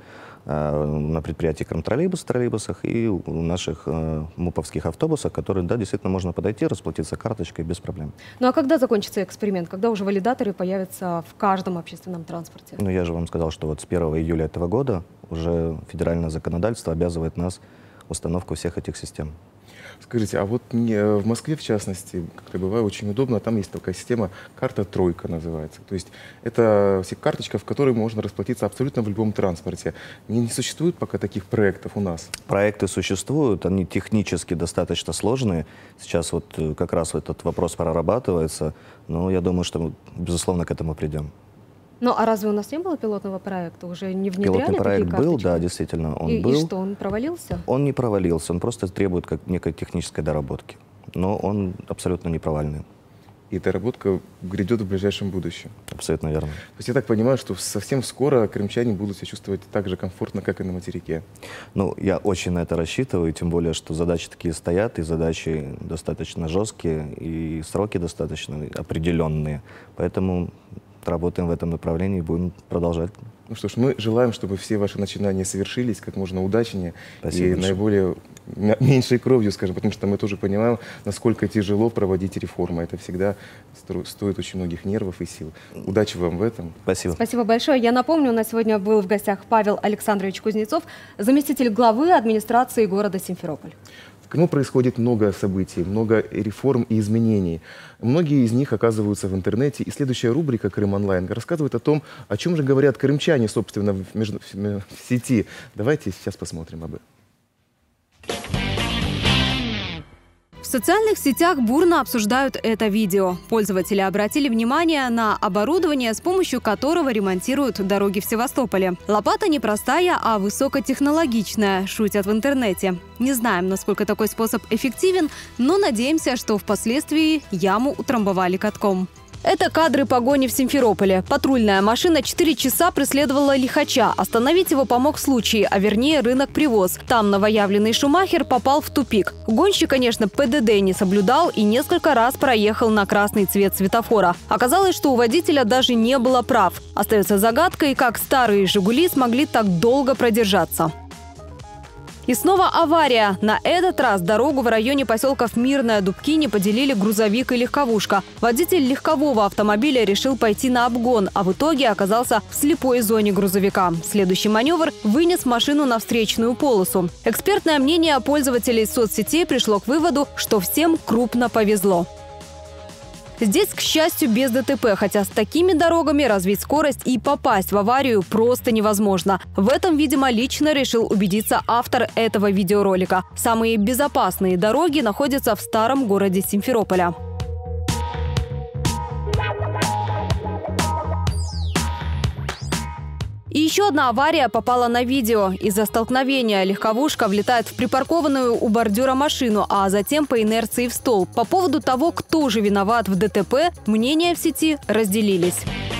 на предприятии «Крымтроллейбус» в троллейбусах и у наших муповских автобусах, которые, да, действительно можно подойти, расплатиться карточкой без проблем. Ну а когда закончится эксперимент? Когда уже валидаторы появятся в каждом общественном транспорте? Ну я же вам сказал, что вот с 1 июля этого года уже федеральное законодательство обязывает нас установку всех этих систем. Скажите, а вот в Москве, в частности, как-то бывает очень удобно, там есть такая система «Карта Тройка» называется. То есть это карточка, в которой можно расплатиться абсолютно в любом транспорте. Не существует пока таких проектов у нас? Проекты существуют, они технически достаточно сложные. Сейчас вот как раз этот вопрос прорабатывается, но я думаю, что мы, безусловно, к этому придем. Ну, а разве у нас не было пилотного проекта? Уже не внедряли Пилотный проект такие был, карточки? да, действительно, он был. И что, он провалился? Он не провалился, он просто требует как некой технической доработки. Но он абсолютно не провальный. И доработка грядет в ближайшем будущем. Абсолютно верно. То есть я так понимаю, что совсем скоро крымчане будут себя чувствовать так же комфортно, как и на материке. Ну, я очень на это рассчитываю, тем более, что задачи такие стоят, и задачи достаточно жесткие, и сроки достаточно определенные. Поэтому работаем в этом направлении и будем продолжать. Ну что ж, мы желаем, чтобы все ваши начинания совершились как можно удачнее. Спасибо и большое. наиболее меньшей кровью, скажем, потому что мы тоже понимаем, насколько тяжело проводить реформы. Это всегда стоит очень многих нервов и сил. Удачи вам в этом. Спасибо. Спасибо большое. Я напомню, у нас сегодня был в гостях Павел Александрович Кузнецов, заместитель главы администрации города Симферополь. В Крыму происходит много событий, много реформ и изменений. Многие из них оказываются в интернете. И следующая рубрика «Крым онлайн» рассказывает о том, о чем же говорят крымчане, собственно, в сети. Давайте сейчас посмотрим об этом. В социальных сетях бурно обсуждают это видео. Пользователи обратили внимание на оборудование, с помощью которого ремонтируют дороги в Севастополе. Лопата не простая, а высокотехнологичная, шутят в интернете. Не знаем, насколько такой способ эффективен, но надеемся, что впоследствии яму утрамбовали катком. Это кадры погони в Симферополе. Патрульная машина 4 часа преследовала лихача. Остановить его помог случай, а вернее рынок Привоз. Там новоявленный Шумахер попал в тупик. Гонщик, конечно, ПДД не соблюдал и несколько раз проехал на красный цвет светофора. Оказалось, что у водителя даже не было прав. Остается загадкой, как старые «Жигули» смогли так долго продержаться. И снова авария. На этот раз дорогу в районе поселков Мирная, Дубки поделили грузовик и легковушка. Водитель легкового автомобиля решил пойти на обгон, а в итоге оказался в слепой зоне грузовика. Следующий маневр вынес машину на встречную полосу. Экспертное мнение пользователей соцсетей пришло к выводу, что всем крупно повезло. Здесь, к счастью, без ДТП, хотя с такими дорогами развить скорость и попасть в аварию просто невозможно. В этом, видимо, лично решил убедиться автор этого видеоролика. Самые безопасные дороги находятся в старом городе Симферополя. И еще одна авария попала на видео. Из-за столкновения легковушка влетает в припаркованную у бордюра машину, а затем по инерции в столб. По поводу того, кто же виноват в ДТП, мнения в сети разделились.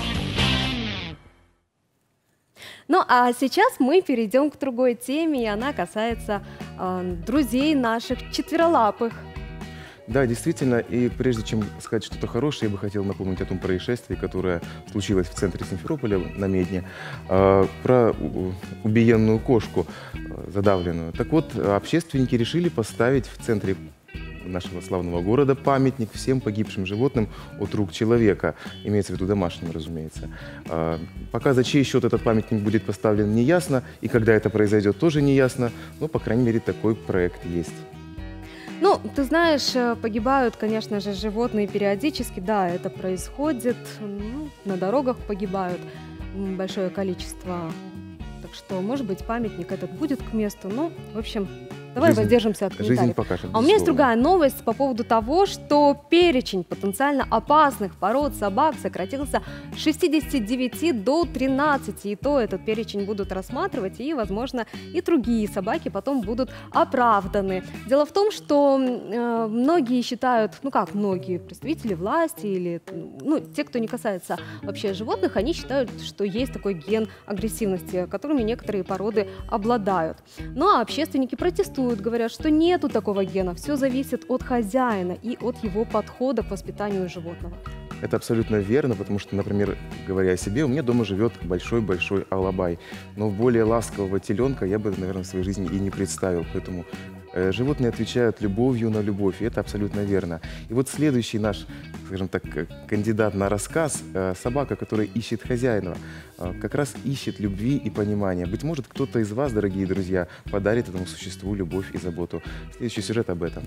Ну а сейчас мы перейдем к другой теме, и она касается друзей наших четверолапых. Да, действительно, и прежде чем сказать что-то хорошее, я бы хотел напомнить о том происшествии, которое случилось в центре Симферополя, на Медне, про убиенную кошку задавленную. Так вот, общественники решили поставить в центре нашего славного города памятник всем погибшим животным от рук человека. Имеется в виду домашним, разумеется. Пока за чей счет этот памятник будет поставлен, не ясно, и когда это произойдет, тоже не ясно, но, по крайней мере, такой проект есть. Ну, ты знаешь, погибают, конечно же, животные периодически, да, это происходит, на дорогах погибают большое количество, так что, может быть, памятник этот будет к месту, ну, в общем, давай воздержимся от комментариев. Жизнь покажет, а у меня есть другая новость по поводу того, что перечень потенциально опасных пород собак сократился с 69 до 13. И то этот перечень будут рассматривать, и, возможно, и другие собаки потом будут оправданы. Дело в том, что многие считают, ну как многие представители власти или те, кто не касается вообще животных, они считают, что есть такой ген агрессивности, которыми некоторые породы обладают. Ну а общественники протестуют, говорят, что нету такого гена, все зависит от хозяина и от его подхода к воспитанию животного. Это абсолютно верно, потому что, например, говоря о себе, у меня дома живет большой-большой алабай, но более ласкового теленка я бы, наверное, в своей жизни и не представил, поэтому Животные отвечают любовью на любовь, и это абсолютно верно. И вот следующий наш, скажем так, кандидат на рассказ, собака, которая ищет хозяина, как раз ищет любви и понимания. Быть может, кто-то из вас, дорогие друзья, подарит этому существу любовь и заботу. Следующий сюжет об этом.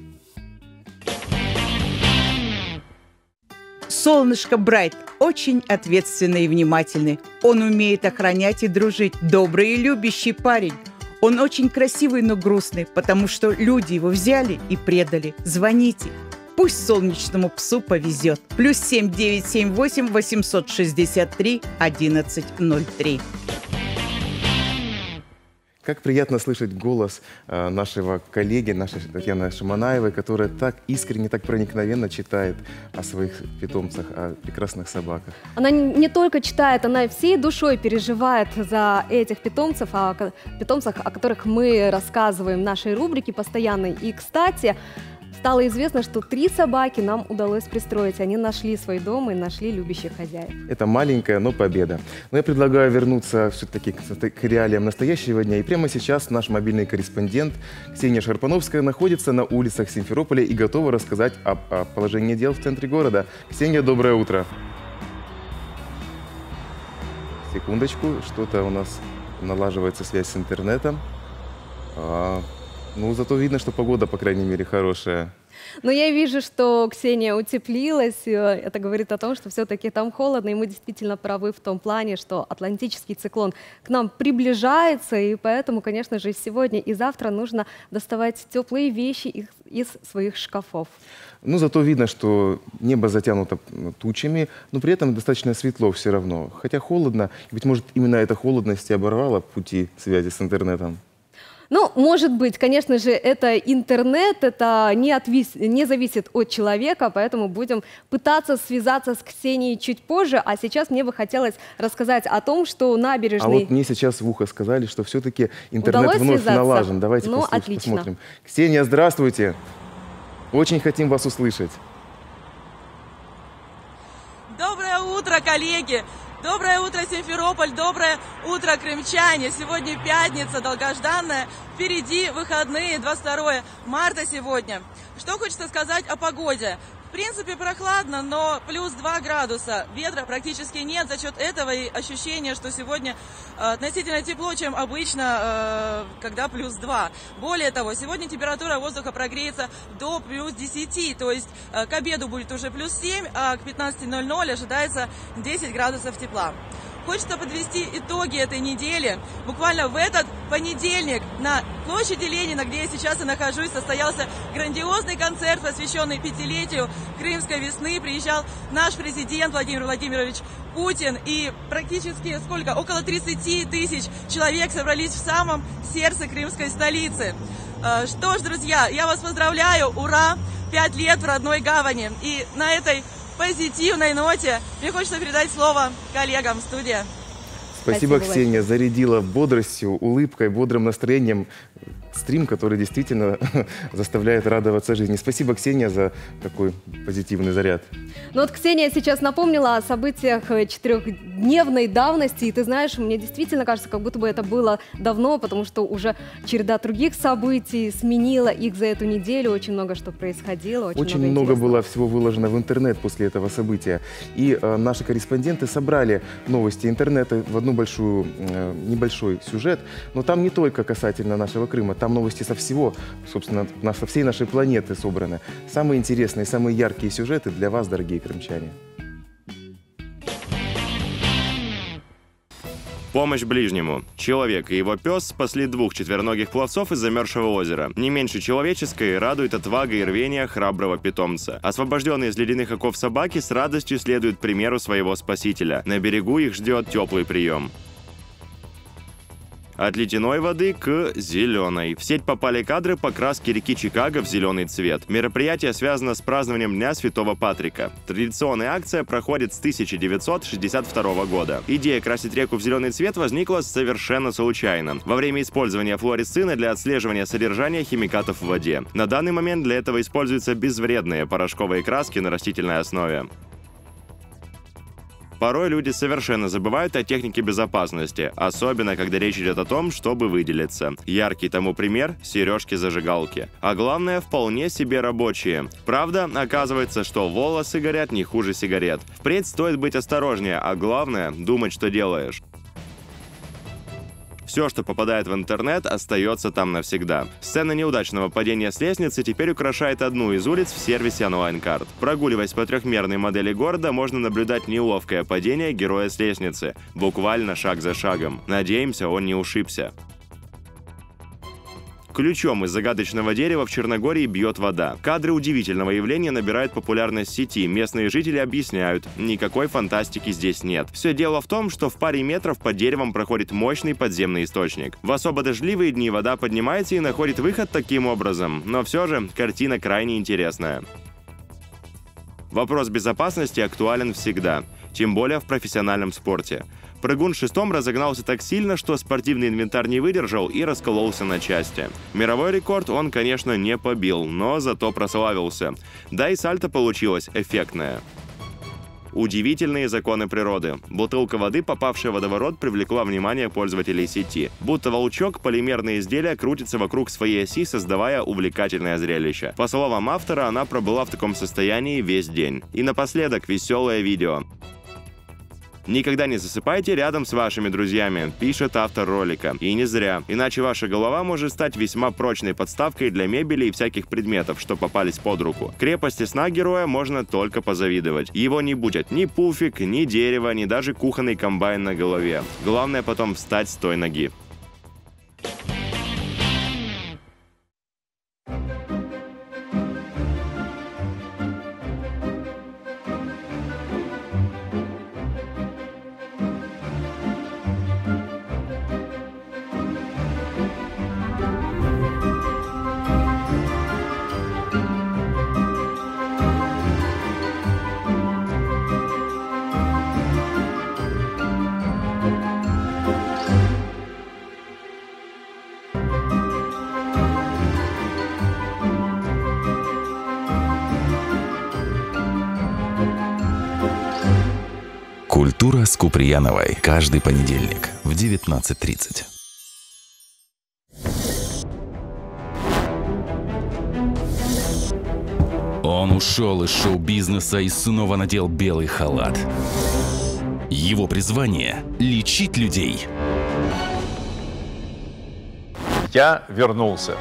Солнышко Брайт очень ответственный и внимательный. Он умеет охранять и дружить. Добрый и любящий парень. Он очень красивый, но грустный, потому что люди его взяли и предали. Звоните. Пусть солнечному псу повезет. +7 978 863 1103. Как приятно слышать голос нашего коллеги, нашей Татьяны Шаманаевой, которая так искренне, так проникновенно читает о своих питомцах, о прекрасных собаках. Она не только читает, она всей душой переживает за этих питомцев, о которых мы рассказываем в нашей рубрике постоянной. И, кстати, стало известно, что 3 собаки нам удалось пристроить. Они нашли свой дом и нашли любящих хозяев. Это маленькая, но победа. Но я предлагаю вернуться все-таки к реалиям настоящего дня. И прямо сейчас наш мобильный корреспондент Ксения Шарпановская находится на улицах Симферополя и готова рассказать о положении дел в центре города. Ксения, доброе утро. Секундочку, что-то у нас налаживается связь с интернетом. Ну, зато видно, что погода, по крайней мере, хорошая. Но я вижу, что Ксения утеплилась. Это говорит о том, что все-таки там холодно, и мы действительно правы в том плане, что атлантический циклон к нам приближается, и поэтому, конечно же, сегодня и завтра нужно доставать теплые вещи из своих шкафов. Ну, зато видно, что небо затянуто тучами, но при этом достаточно светло все равно. Хотя холодно, быть может, именно эта холодность и оборвала пути связи с интернетом. Ну, может быть, конечно же, это интернет, это не зависит от человека, поэтому будем пытаться связаться с Ксенией чуть позже. А сейчас мне бы хотелось рассказать о том, что набережный... А вот мне сейчас в ухо сказали, что все-таки интернет вновь налажен. Давайте посмотрим. Ксения, здравствуйте. Очень хотим вас услышать. Доброе утро, коллеги! Доброе утро, Симферополь! Доброе утро, крымчане! Сегодня пятница, долгожданная. Впереди выходные, 22 марта сегодня. Что хочется сказать о погоде? В принципе, прохладно, но +2 градуса. Ветра практически нет. За счет этого и ощущение, что сегодня относительно тепло, чем обычно, когда +2. Более того, сегодня температура воздуха прогреется до +10. То есть к обеду будет уже +7, а к 15:00 ожидается 10 градусов тепла. Хочется подвести итоги этой недели. Буквально в этот понедельник на площади Ленина, где я сейчас и нахожусь, состоялся грандиозный концерт, посвященный 5-летию Крымской весны. Приезжал наш президент Владимир Владимирович Путин, и практически около 30 тысяч человек собрались в самом сердце крымской столицы. Что ж, друзья, я вас поздравляю, ура! 5 лет в родной гавани. И на этой позитивной ноте мне хочется передать слово коллегам в студии. Спасибо, Ксения. Зарядила бодростью, улыбкой, бодрым настроением стрим, который действительно заставляет радоваться жизни. Спасибо, Ксения, за такой позитивный заряд. Ну вот Ксения сейчас напомнила о событиях 4-дневной давности. И ты знаешь, мне действительно кажется, как будто бы это было давно, потому что уже череда других событий сменила их за эту неделю. Очень много что происходило. Очень много было всего выложено в интернет после этого события. И наши корреспонденты собрали новости интернета в одну небольшой сюжет. Но там не только касательно нашего Крыма. Там новости со всего, собственно, со всей нашей планеты собраны. Самые интересные, самые яркие сюжеты для вас, дорогие крымчане. Помощь ближнему. Человек и его пес спасли 2 четвероногих пловцов из замерзшего озера. Не меньше человеческой радует отвага и рвение храброго питомца. Освобожденные из ледяных оков собаки с радостью следуют примеру своего спасителя. На берегу их ждет теплый прием. От ледяной воды к зеленой. В сеть попали кадры покраски реки Чикаго в зеленый цвет. Мероприятие связано с празднованием Дня Святого Патрика. Традиционная акция проходит с 1962 года. Идея красить реку в зеленый цвет возникла совершенно случайно. Во время использования флуоресцина для отслеживания содержания химикатов в воде. На данный момент для этого используются безвредные порошковые краски на растительной основе. Порой люди совершенно забывают о технике безопасности, особенно когда речь идет о том, чтобы выделиться. Яркий тому пример – сережки-зажигалки. А главное, вполне себе рабочие. Правда, оказывается, что волосы горят не хуже сигарет. Впредь стоит быть осторожнее, а главное – думать, что делаешь. Все, что попадает в интернет, остается там навсегда. Сцена неудачного падения с лестницы теперь украшает одну из улиц в сервисе онлайн-карт. Прогуливаясь по трехмерной модели города, можно наблюдать неловкое падение героя с лестницы. Буквально шаг за шагом. Надеемся, он не ушибся. Ключом из загадочного дерева в Черногории бьет вода. Кадры удивительного явления набирают популярность в сети. Местные жители объясняют, никакой фантастики здесь нет. Все дело в том, что в паре метров под деревом проходит мощный подземный источник. В особо дождливые дни вода поднимается и находит выход таким образом. Но все же картина крайне интересная. Вопрос безопасности актуален всегда, тем более в профессиональном спорте. Прыгун с шестом разогнался так сильно, что спортивный инвентарь не выдержал и раскололся на части. Мировой рекорд он, конечно, не побил, но зато прославился. Да и сальто получилось эффектное. Удивительные законы природы. Бутылка воды, попавшая в водоворот, привлекла внимание пользователей сети. Будто волчок, полимерное изделие крутится вокруг своей оси, создавая увлекательное зрелище. По словам автора, она пробыла в таком состоянии весь день. И напоследок веселое видео. «Никогда не засыпайте рядом с вашими друзьями», пишет автор ролика. И не зря. Иначе ваша голова может стать весьма прочной подставкой для мебели и всяких предметов, что попались под руку. Крепости сна героя можно только позавидовать. Его не будет ни пуфик, ни дерево, ни даже кухонный комбайн на голове. Главное потом встать с той ноги. Культура с Куприяновой. Каждый понедельник в 19:30. Он ушел из шоу-бизнеса и снова надел белый халат. Его призвание – лечить людей. Я вернулся.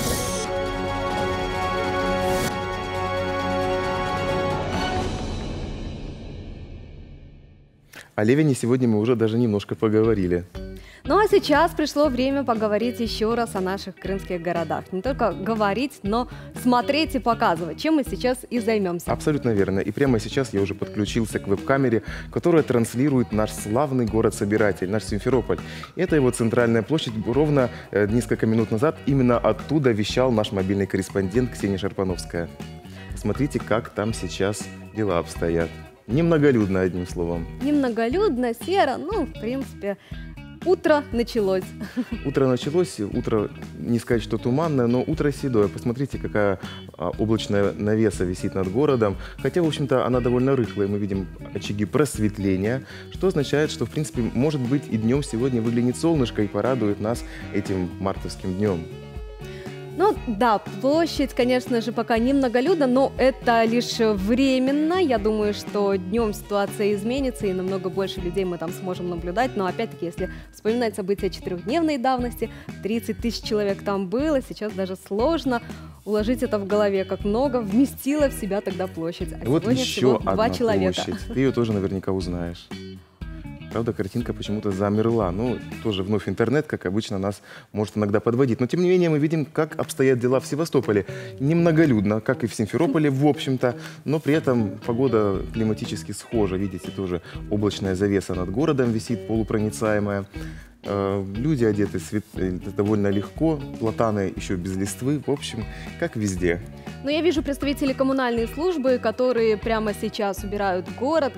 О Левине сегодня мы уже даже немножко поговорили. Ну а сейчас пришло время поговорить еще раз о наших крымских городах. Не только говорить, но смотреть и показывать, чем мы сейчас и займемся. Абсолютно верно. И прямо сейчас я уже подключился к веб-камере, которая транслирует наш славный город-собиратель, наш Симферополь. Это его центральная площадь. Ровно несколько минут назад именно оттуда вещал наш мобильный корреспондент Ксения Шарпановская. Посмотрите, как там сейчас дела обстоят. Немноголюдно, одним словом. Немноголюдно, серо, ну, в принципе, утро началось. Утро началось, утро, не сказать, что туманное, но утро седое. Посмотрите, какая облачная навеса висит над городом. Хотя, в общем-то, она довольно рыхлая. Мы видим очаги просветления, что означает, что, в принципе, может быть, и днем сегодня выглянет солнышко и порадует нас этим мартовским днем. Ну да, площадь, конечно же, пока немноголюдна, но это лишь временно. Я думаю, что днем ситуация изменится и намного больше людей мы там сможем наблюдать. Но опять-таки, если вспоминать события 4-дневной давности, 30 тысяч человек там было, сейчас даже сложно уложить это в голове, как много вместила в себя тогда площадь. А вот сегодня еще всего одна 2 человека. Площадь. Ты ее тоже наверняка узнаешь. Правда, картинка почему-то замерла. Ну, тоже вновь интернет, как обычно, нас может иногда подводить. Но, тем не менее, мы видим, как обстоят дела в Севастополе. Немноголюдно, как и в Симферополе, в общем-то. Но при этом погода климатически схожа. Видите, тоже облачная завеса над городом висит, полупроницаемая. Люди одеты довольно легко, платаны еще без листвы. В общем, как везде. Но я вижу представителей коммунальной службы, которые прямо сейчас убирают город,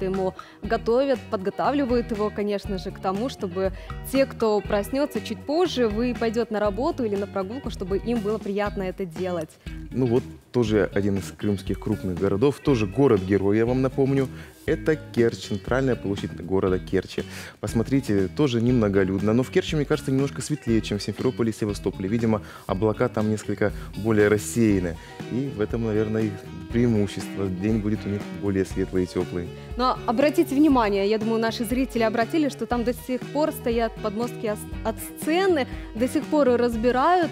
подготавливают его, конечно же, к тому, чтобы те, кто проснется чуть позже, пойдет на работу или на прогулку, чтобы им было приятно это делать. Ну вот, тоже один из крымских крупных городов, тоже город-герой, я вам напомню. Это Керчь, центральная площадь города Керчи. Посмотрите, тоже немноголюдно, но в Керчи, мне кажется, немножко светлее, чем в Симферополе и Севастополе. Видимо, облака там несколько более рассеяны. И в этом, наверное, их преимущество. День будет у них более светлый и теплый. Но обратите внимание, я думаю, наши зрители обратили, что там до сих пор стоят подмостки от сцены, до сих пор разбирают.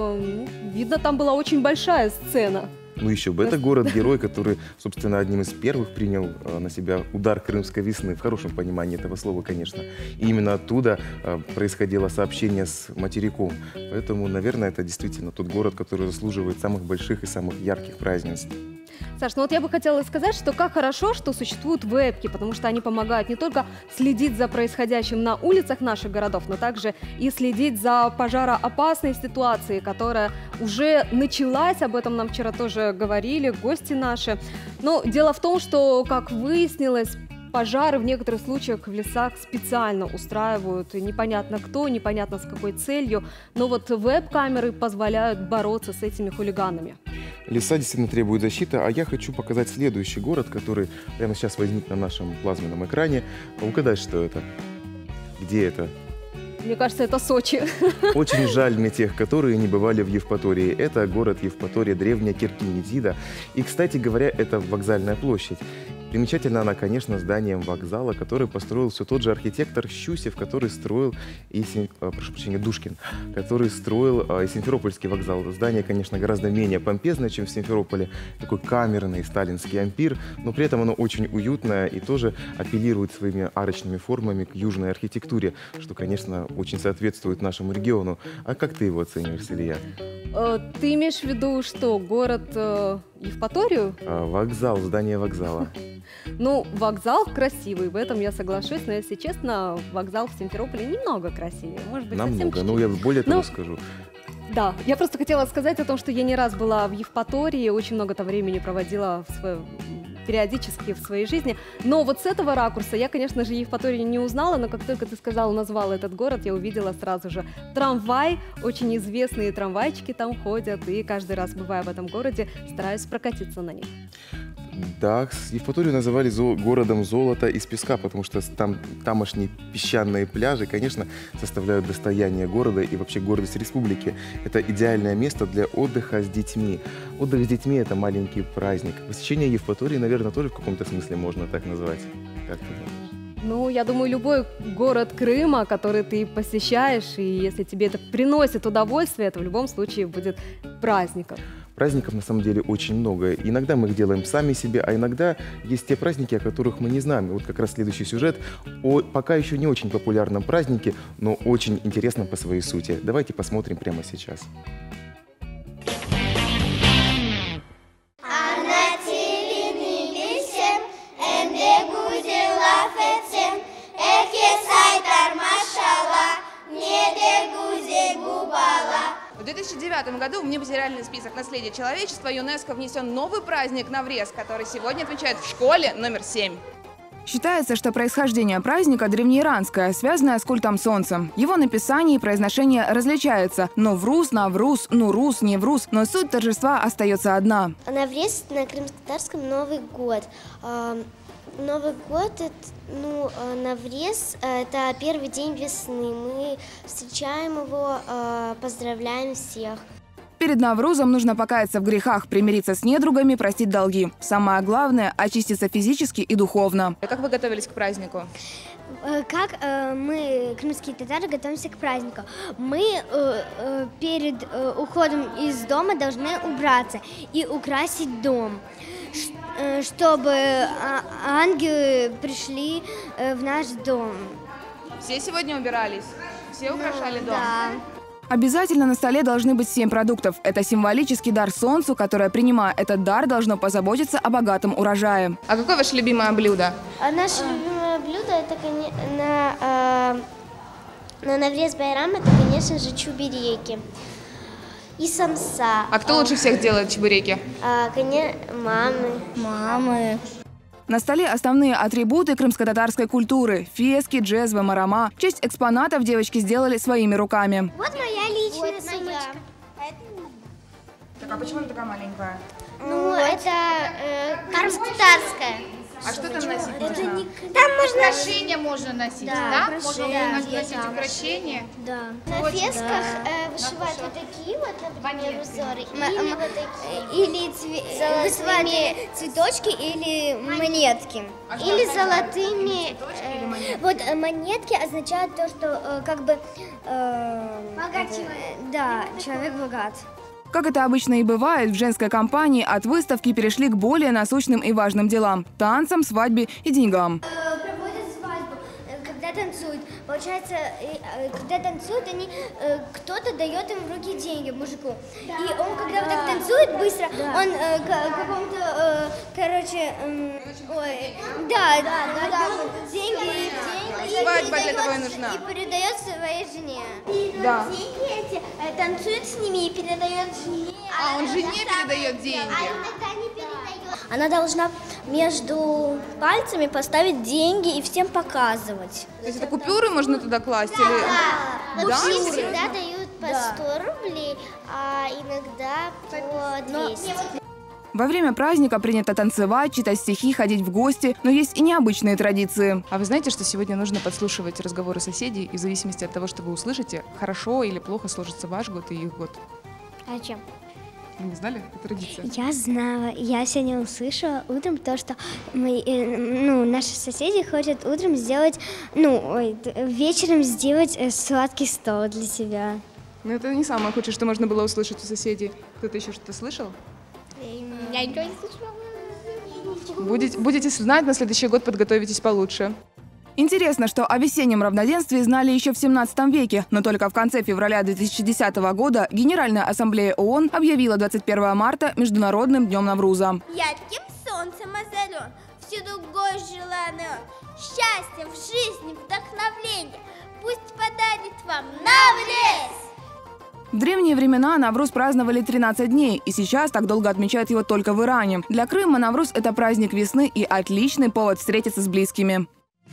Видно, там была очень большая сцена. Ну еще бы, это город-герой, который, собственно, одним из первых принял на себя удар крымской весны, в хорошем понимании этого слова, конечно. И именно оттуда происходило сообщение с материком. Поэтому, наверное, это действительно тот город, который заслуживает самых больших и самых ярких празднеств. Саш, ну вот я бы хотела сказать, что как хорошо, что существуют вебки, потому что они помогают не только следить за происходящим на улицах наших городов, но также и следить за пожароопасной ситуацией, которая уже началась, об этом нам вчера тоже говорили гости наши. Но дело в том, что, как выяснилось, пожары в некоторых случаях в лесах специально устраивают. Непонятно кто, непонятно с какой целью, но вот веб-камеры позволяют бороться с этими хулиганами. Леса действительно требуют защиты, а я хочу показать следующий город, который прямо сейчас возник на нашем плазменном экране. Угадай, что это? Где это? Мне кажется, это Сочи. Очень жаль мне тех, которые не бывали в Евпатории. Это город Евпатория, древняя Киркинетида. И, кстати говоря, это вокзальная площадь. Примечательна она, конечно, зданием вокзала, который построил все тот же архитектор Щусев, который строил, прошу прощения, Душкин, который строил и Симферопольский вокзал. Здание, конечно, гораздо менее помпезное, чем в Симферополе, такой камерный сталинский ампир, но при этом оно очень уютное и тоже апеллирует своими арочными формами к южной архитектуре, что, конечно, очень соответствует нашему региону. А как ты его оцениваешь, Илья? Ты имеешь в виду, что город Евпаторию? Вокзал, здание вокзала. Ну, вокзал красивый, в этом я соглашусь, но, если честно, вокзал в Симферополе немного красивее. Может быть, намного, но я более того скажу. Да, я просто хотела сказать о том, что я не раз была в Евпатории, очень много там времени проводила периодически в своей жизни. Но вот с этого ракурса я, конечно же, Евпаторию не узнала, но как только ты назвала этот город, я увидела сразу же трамвай, очень известные трамвайчики там ходят, и каждый раз, бывая в этом городе, стараюсь прокатиться на них. Да, Евпаторию называли городом золота из песка, потому что тамошние песчаные пляжи, конечно, составляют достояние города и вообще гордость республики. Это идеальное место для отдыха с детьми. Отдых с детьми – это маленький праздник. Посещение Евпатории, наверное, тоже в каком-то смысле можно так назвать. Как ты думаешь? Ну, я думаю, любой город Крыма, который ты посещаешь, и если тебе это приносит удовольствие, это в любом случае будет праздником. Праздников на самом деле очень много. Иногда мы их делаем сами себе, а иногда есть те праздники, о которых мы не знаем. И вот как раз следующий сюжет о пока еще не очень популярном празднике, но очень интересном по своей сути. Давайте посмотрим прямо сейчас. В 2009 году в нематериальный список наследия человечества ЮНЕСКО внесен новый праздник Наврез, который сегодня отмечают в школе номер 7. Считается, что происхождение праздника древнеиранское, связанное с культом солнца. Его написание и произношение различаются. Новруз, Навруз, Нурус, Невруз, но суть торжества остается одна. Наврез на крымско-татарском Новый год. Новый год, Наврез – это первый день весны. Мы встречаем его, поздравляем всех. Перед Наврузом нужно покаяться в грехах, примириться с недругами, простить долги. Самое главное – очиститься физически и духовно. Как вы готовились к празднику? Как мы, крымские татары, готовимся к празднику? Мы перед уходом из дома должны убраться и украсить дом, чтобы ангелы пришли в наш дом. Все сегодня убирались? Все украшали дом? Да. Обязательно на столе должны быть 7 продуктов. Это символический дар солнцу, которое, принимая этот дар, должно позаботиться о богатом урожае. А какое ваше любимое блюдо? Наше любимое блюдо на Наврез Байрам это, конечно же, чубиреки и самса. А кто лучше всех делает чебуреки? Конечно, мамы. На столе основные атрибуты крымско-татарской культуры – фески, джезвы, марама. Часть экспонатов девочки сделали своими руками. Вот моя личная сумочка. Так, а почему она такая маленькая? Ну, это тарская. А что там носить можно? Там можно... Украшения можно носить, да? Можно носить украшения? Да. На фесках вышивают вот такие вот, например, узоры. Или золотыми цветочки, или монетки. Или золотыми... Вот монетки означают то, что как бы... Богатый. Да, человек богат. Как это обычно и бывает, в женской компании от выставки перешли к более насущным и важным делам – танцам, свадьбе и деньгам. Проводят свадьбу, когда танцуют. Получается, когда танцуют, кто-то дает им в руки деньги мужику. Да. И он, когда вот так танцует быстро, да. Он каком-то, деньги. Свадьба для того и нужна. И передает своей жене. Да. Деньги эти, танцует с ними и передает жене. А он жене передает деньги? А иногда не передает. Она должна между пальцами поставить деньги и всем показывать. То есть это купюры можно туда класть? Да. Или... Да? Купюры всегда дают по 100 рублей, а иногда по 200. Во время праздника принято танцевать, читать стихи, ходить в гости, но есть и необычные традиции. А вы знаете, что сегодня нужно подслушивать разговоры соседей, и в зависимости от того, что вы услышите, хорошо или плохо сложится ваш год и их год? А чем? Вы не знали? Это традиция. Я знала. Я сегодня услышала утром то, что наши соседи хотят утром сделать, вечером сделать сладкий стол для себя. Но это не самое худшее, что можно было услышать у соседей. Кто-то еще что-то слышал? Я ничего не слышала. Будете знать, на следующий год подготовитесь получше. Интересно, что о весеннем равноденствии знали еще в 17 веке, но только в конце февраля 2010 года Генеральная ассамблея ООН объявила 21 марта Международным днем Навруза. Ярким солнцем озарен, всюду гость желанный, счастья в жизни, вдохновление, пусть подарит вам Наврез! В древние времена Навруз праздновали 13 дней, и сейчас так долго отмечают его только в Иране. Для Крыма Навруз – это праздник весны и отличный повод встретиться с близкими.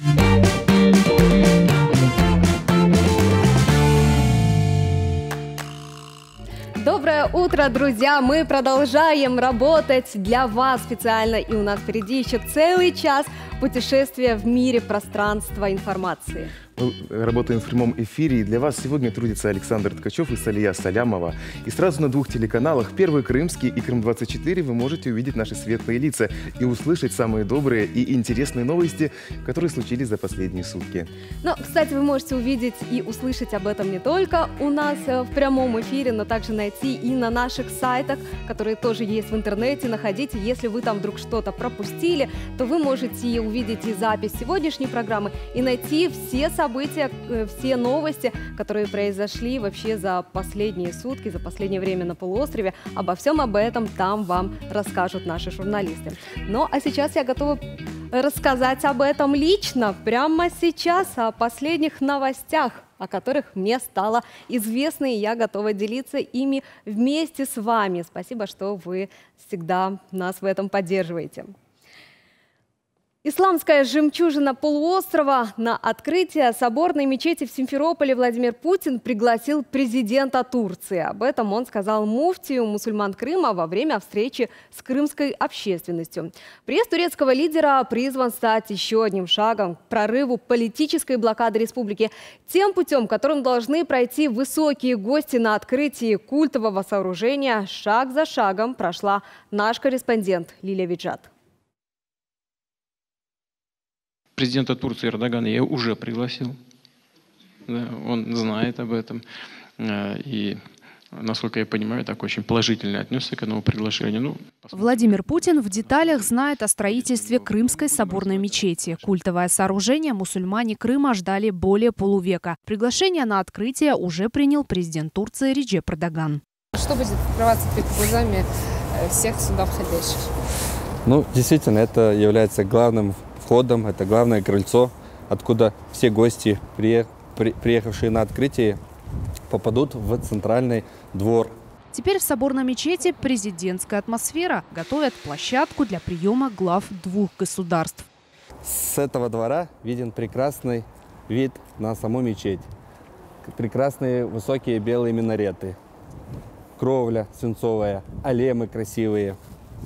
Доброе утро, друзья! Мы продолжаем работать для вас специально, и у нас впереди еще целый час путешествия в мире пространства информации. Мы работаем в прямом эфире, и для вас сегодня трудится Александр Ткачев и Салия Салямова. И сразу на 2 телеканалах, Первый Крымский и Крым-24, вы можете увидеть наши светлые лица и услышать самые добрые и интересные новости, которые случились за последние сутки. Но, кстати, вы можете увидеть и услышать об этом не только у нас в прямом эфире, но также найти и на наших сайтах, которые тоже есть в интернете. Находите, если вы там вдруг что-то пропустили, то вы можете увидеть и запись сегодняшней программы, и найти все события, все новости, которые произошли вообще за последние сутки, за последнее время на полуострове. Обо всем об этом там вам расскажут наши журналисты. Ну, а сейчас я готова рассказать об этом лично, прямо сейчас, о последних новостях, о которых мне стало известно, и я готова делиться ими вместе с вами. Спасибо, что вы всегда нас в этом поддерживаете. Исламская жемчужина полуострова. На открытие соборной мечети в Симферополе Владимир Путин пригласил президента Турции. Об этом он сказал муфтию мусульман Крыма во время встречи с крымской общественностью. Приезд турецкого лидера призван стать еще одним шагом к прорыву политической блокады республики. Тем путем, которым должны пройти высокие гости на открытии культового сооружения, шаг за шагом прошла наш корреспондент Лилия Виджат. Президента Турции Эрдогана я уже пригласил. Да, он знает об этом. И, насколько я понимаю, так очень положительно отнесся к этому приглашению. Владимир Путин в деталях знает о строительстве Крымской соборной мечети. Культовое сооружение мусульмане Крыма ждали более полувека. Приглашение на открытие уже принял президент Турции Реджеп Эрдоган. Что будет открываться перед глазами всех сюда входящих? Действительно, это является главным входом, это главное крыльцо, откуда все гости, приехавшие на открытие, попадут в центральный двор. Теперь в соборной мечети президентская атмосфера. Готовят площадку для приема глав 2 государств. С этого двора виден прекрасный вид на саму мечеть. Прекрасные высокие белые минареты. кровля свинцовая, алемы красивые.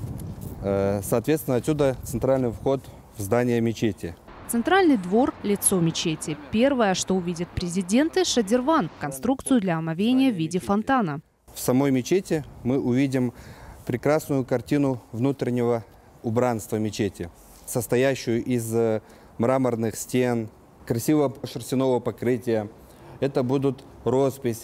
Соответственно, отсюда центральный вход в здание мечети. Центральный двор – лицо мечети. Первое, что увидят президенты – шадирван – конструкцию для омовения в виде фонтана. В самой мечети мы увидим прекрасную картину внутреннего убранства мечети, состоящую из мраморных стен, красивого шерстяного покрытия. Это будут роспись,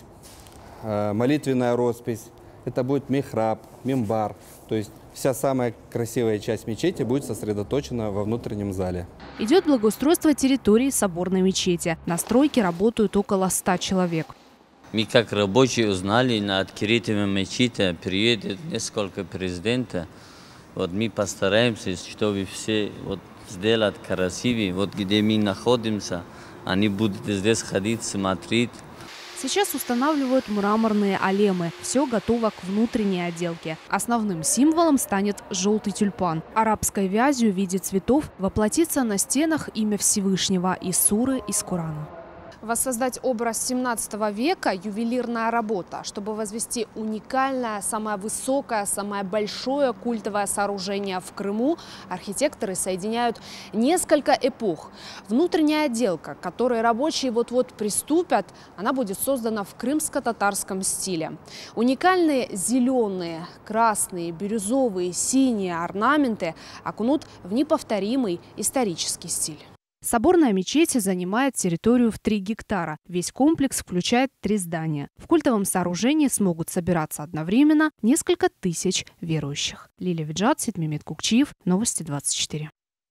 молитвенная роспись, это будет михраб, мимбар. То есть вся самая красивая часть мечети будет сосредоточена во внутреннем зале. Идет благоустройство территории соборной мечети. На стройке работают около 100 человек. Мы как рабочие узнали, на открытие мечети приедет несколько президентов. Вот мы постараемся, чтобы все сделать красивее. Вот где мы находимся, они будут здесь ходить, смотреть. Сейчас устанавливают мраморные алемы. Все готово к внутренней отделке. Основным символом станет желтый тюльпан. Арабской вязью в виде цветов воплотится на стенах имя Всевышнего из суры из Корана. Воссоздать образ 17 века – ювелирная работа. Чтобы возвести уникальное, самое высокое, самое большое культовое сооружение в Крыму, архитекторы соединяют несколько эпох. Внутренняя отделка, к которой рабочие вот-вот приступят, она будет создана в крымско-татарском стиле. Уникальные зеленые, красные, бирюзовые, синие орнаменты окунут в неповторимый исторический стиль. Соборная мечеть занимает территорию в 3 гектара. Весь комплекс включает 3 здания. В культовом сооружении смогут собираться одновременно несколько тысяч верующих. Лилия Виджат, Мемет Кукчиев, Новости 24.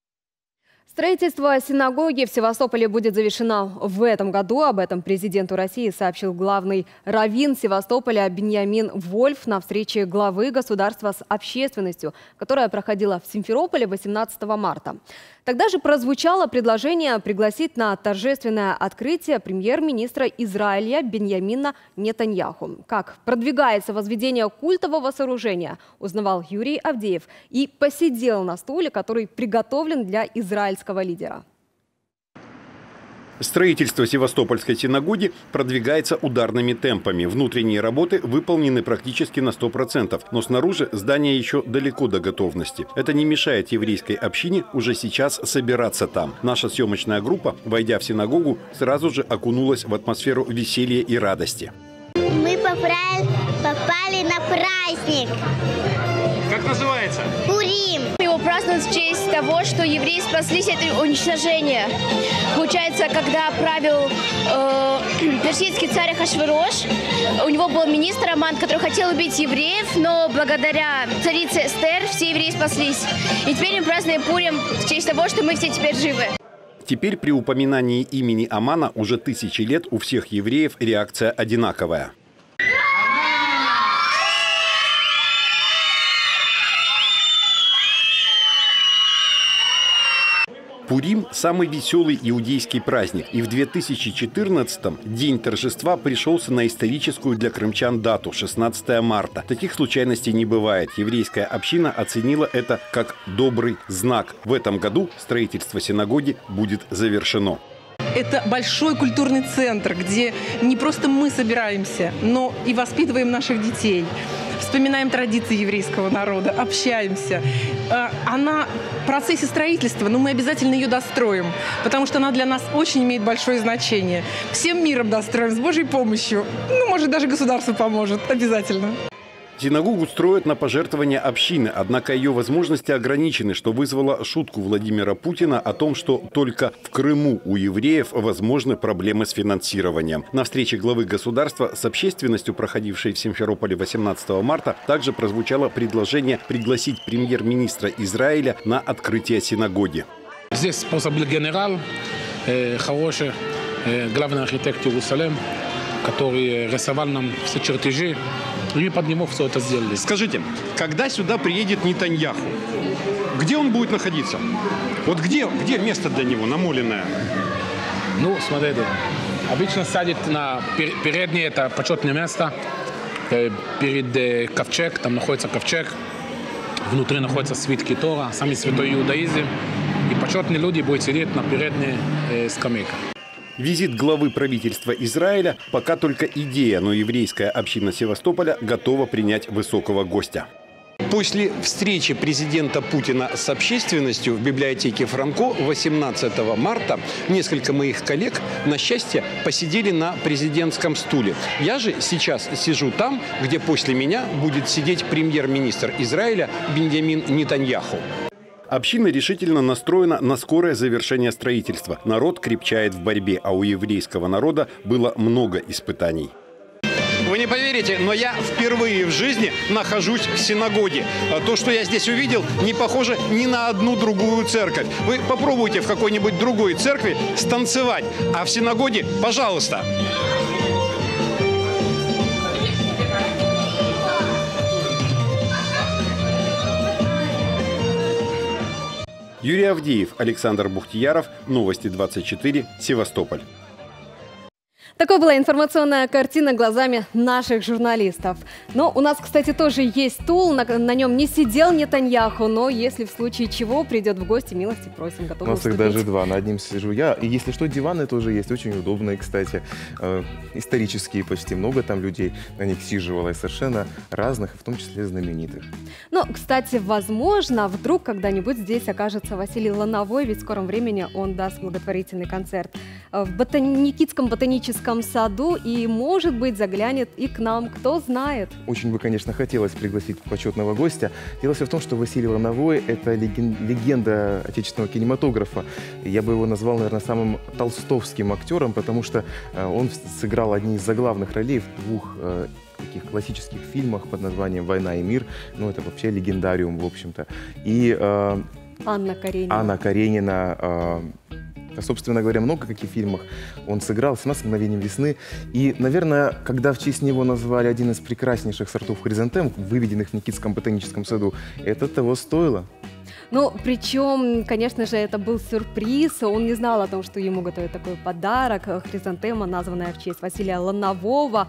Строительство синагоги в Севастополе будет завершено в этом году. Об этом президенту России сообщил главный раввин Севастополя Биньямин Вольф на встрече главы государства с общественностью, которая проходила в Симферополе 18 марта. Тогда же прозвучало предложение пригласить на торжественное открытие премьер-министра Израиля Биньямина Нетаньяху. Как продвигается возведение культового сооружения, узнавал Юрий Авдеев и посидел на стуле, который приготовлен для израильского лидера. Строительство Севастопольской синагоги продвигается ударными темпами. Внутренние работы выполнены практически на 100%, но снаружи здание еще далеко до готовности. Это не мешает еврейской общине уже сейчас собираться там. Наша съемочная группа, войдя в синагогу, сразу же окунулась в атмосферу веселья и радости. Мы попали на праздник. Как называется? Пурим. Его празднуют в честь того, что евреи спаслись от уничтожения. Получается, когда правил персидский царь Ахашверош, у него был министр Аман, который хотел убить евреев, но благодаря царице Эстер все евреи спаслись. И теперь мы празднуем Пурим в честь того, что мы все теперь живы. Теперь при упоминании имени Амана уже 1000 лет у всех евреев реакция одинаковая. Пурим – самый веселый иудейский праздник. И в 2014-м день торжества пришелся на историческую для крымчан дату – 16 марта. Таких случайностей не бывает. Еврейская община оценила это как добрый знак. В этом году строительство синагоги будет завершено. Это большой культурный центр, где не просто мы собираемся, но и воспитываем наших детей. Вспоминаем традиции еврейского народа, общаемся. Она в процессе строительства, но мы обязательно ее достроим, потому что она для нас очень имеет большое значение. Всем миром достроим, с Божьей помощью. Ну, может, даже государство поможет, обязательно. Синагогу строят на пожертвования общины, однако ее возможности ограничены, что вызвало шутку Владимира Путина о том, что только в Крыму у евреев возможны проблемы с финансированием. На встрече главы государства с общественностью, проходившей в Симферополе 18 марта, также прозвучало предложение пригласить премьер-министра Израиля на открытие синагоги. Здесь был генерал, хороший главный архитектор Иерусалима, который рисовал нам все чертежи. И под него все это сделали. Скажите, когда сюда приедет Нетаньяху, где он будет находиться? Вот где место для него намоленное? Ну, смотрите, обычно садит на переднее, это почетное место, перед ковчег, там находится ковчег, внутри находятся свитки Тора, самый святой иудаизм, и почетные люди будут сидеть на передней скамейке. Визит главы правительства Израиля пока только идея, но еврейская община Севастополя готова принять высокого гостя. После встречи президента Путина с общественностью в библиотеке Франко 18 марта несколько моих коллег, на счастье, посидели на президентском стуле. Я же сейчас сижу там, где после меня будет сидеть премьер-министр Израиля Биньямин Нетаньяху. Община решительно настроена на скорое завершение строительства. Народ крепчает в борьбе, а у еврейского народа было много испытаний. Вы не поверите, но я впервые в жизни нахожусь в синагоге. То, что я здесь увидел, не похоже ни на одну другую церковь. Вы попробуйте в какой-нибудь другой церкви станцевать, а в синагоге, пожалуйста. Юрий Авдеев, Александр Бухтияров, Новости 24, Севастополь. Такой была информационная картина глазами наших журналистов. Но у нас, кстати, тоже есть стул, на нем не сидел Нетаньяху, но если в случае чего придет в гости, милости просим, готовы У нас их уступить. даже два, на одним сижу я. И если что, диваны тоже есть, очень удобные, кстати. Исторические почти, много там людей на них сиживало, и совершенно разных, в том числе знаменитых. Ну, кстати, возможно, вдруг когда-нибудь здесь окажется Василий Лановой, ведь в скором времени он даст благотворительный концерт в Никитском ботаническом саду и, может быть, заглянет и к нам, кто знает. Очень бы, конечно, хотелось пригласить почетного гостя. Дело все в том, что Василий Лановой – это легенда отечественного кинематографа. Я бы его назвал, наверное, самым толстовским актером, потому что он сыграл одни из заглавных ролей в двух таких классических фильмах под названием «Война и мир». Ну, это вообще легендариум, в общем-то. И Анна Каренина. Анна Каренина. Собственно говоря, много каких фильмах он сыграл, «17 мгновений весны». И, наверное, когда в честь него назвали один из прекраснейших сортов хризантем, выведенных в Никитском ботаническом саду, это того стоило. Ну, причем, конечно же, это был сюрприз. Он не знал о том, что ему готовят такой подарок. Хризантема, названная в честь Василия Ланового.